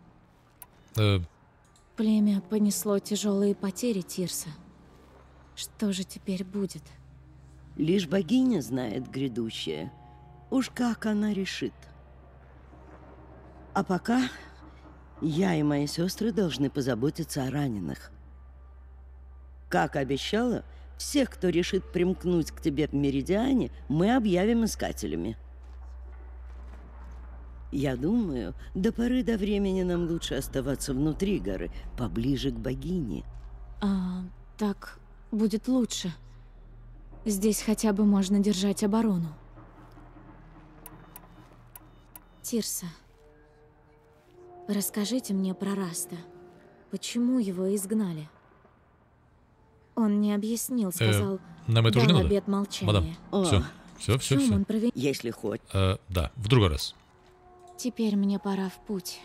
Племя понесло тяжелые потери, Тирса. Что же теперь будет? Лишь богиня знает грядущее. Уж как она решит. А пока я и мои сестры должны позаботиться о раненых. Как обещала, всех, кто решит примкнуть к тебе в Меридиане, мы объявим искателями. Я думаю, до поры до времени нам лучше оставаться внутри горы, поближе к богине. Так будет лучше. Здесь хотя бы можно держать оборону. Тирса, расскажите мне про Раста. Почему его изгнали? Он не объяснил, сказал, нам это уже не надо? обет молчания. Мадам, все. Если хоть. Да, в другой раз. Теперь мне пора в путь.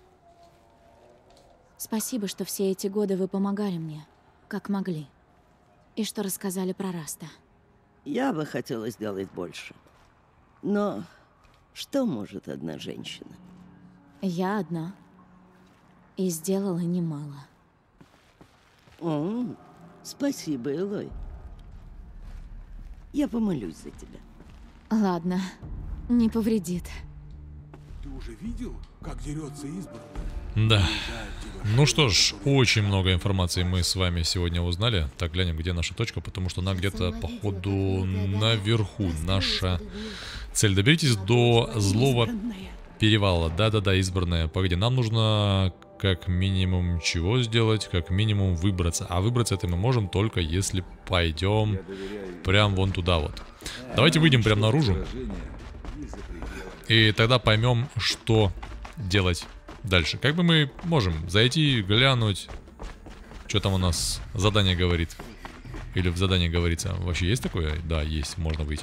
Спасибо, что все эти годы вы помогали мне, как могли. И что рассказали про Раста. Я бы хотела сделать больше. Но что может одна женщина? Я одна. И сделала немало. Спасибо, Элой. Я помолюсь за тебя. Ладно, не повредит. Ты уже видел, как дерется избранный? Да. Ну что ж, очень много информации мы с вами сегодня узнали. Так, глянем, где наша точка, потому что она где-то, походу, наверху. Наша цель. Доберитесь до злого перевала. Да-да-да, избранная. Погоди, нам нужно как минимум чего сделать? Как минимум выбраться. А выбраться это мы можем только если пойдем прям вон туда вот. Давайте выйдем прям наружу. И тогда поймем, что делать дальше. Как бы мы можем зайти, глянуть. Что там у нас задание говорит? Или в задании говорится? Вообще есть такое? Да, есть, можно выйти.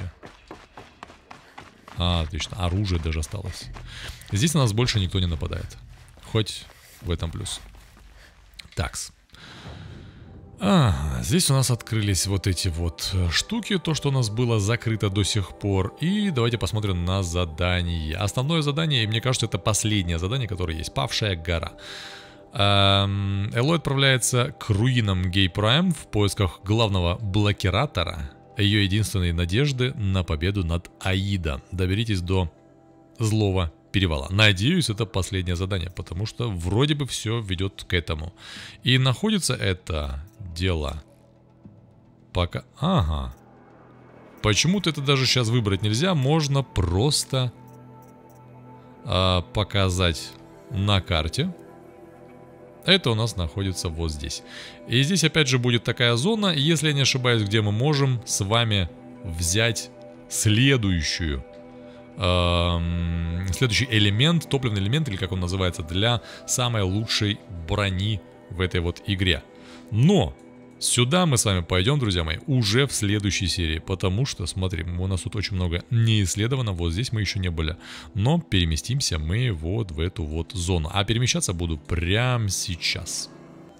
Отлично, оружие даже осталось. Здесь на нас больше никто не нападает. Хоть в этом плюс. Такс. Здесь у нас открылись вот эти вот штуки. То, что у нас было закрыто до сих пор. И давайте посмотрим на задание. Основное задание, и мне кажется, это последнее задание, которое есть. Павшая гора. Элой отправляется к руинам Гей Прайм в поисках главного блокиратора. Ее единственной надежды на победу над Аида. Доберитесь до злого перевала. Надеюсь, это последнее задание, потому что вроде бы все ведет к этому. И находится это дело пока... Ага. Почему-то это даже сейчас выбрать нельзя. Можно просто показать на карте. Это у нас находится вот здесь. И здесь опять же будет такая зона, если я не ошибаюсь, где мы можем с вами взять следующий элемент, топливный элемент, или как он называется, для самой лучшей брони в этой вот игре. Но сюда мы с вами пойдем, друзья мои, уже в следующей серии, потому что, смотрим, у нас тут очень много не исследовано, вот здесь мы еще не были, но переместимся мы вот в эту вот зону, а перемещаться буду прямо сейчас.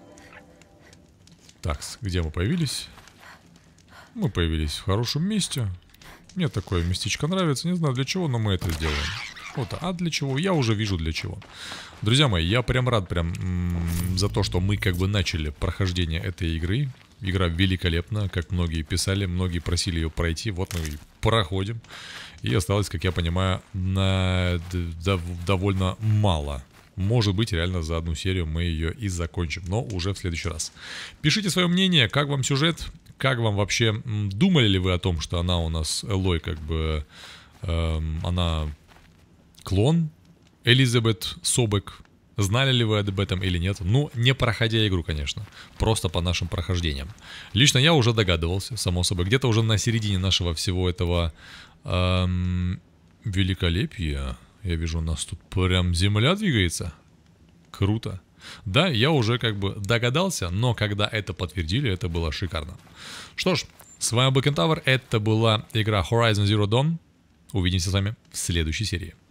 Так, где мы появились? Мы появились в хорошем месте. Мне такое местечко нравится, не знаю для чего, но мы это сделаем. Вот, а для чего? Я уже вижу для чего. Друзья мои, я прям рад за то, что мы как бы начали прохождение этой игры. Игра великолепна, как многие писали, многие просили ее пройти. Вот мы и проходим. И осталось, как я понимаю, довольно мало. Может быть, реально за одну серию мы ее и закончим, но уже в следующий раз. Пишите свое мнение, как вам сюжет, как вам вообще, думали ли вы о том, что она у нас, Элой, как бы, она клон Элизабет Собек. Знали ли вы об этом или нет? Ну, не проходя игру, конечно. Просто по нашим прохождениям. Лично я уже догадывался, само собой. Где-то уже на середине нашего всего этого великолепия. Я вижу, у нас тут прям земля двигается. Круто. Да, я уже как бы догадался, но когда это подтвердили, это было шикарно. Что ж, с вами был Кентавр. Это была игра Horizon Zero Dawn. Увидимся с вами в следующей серии.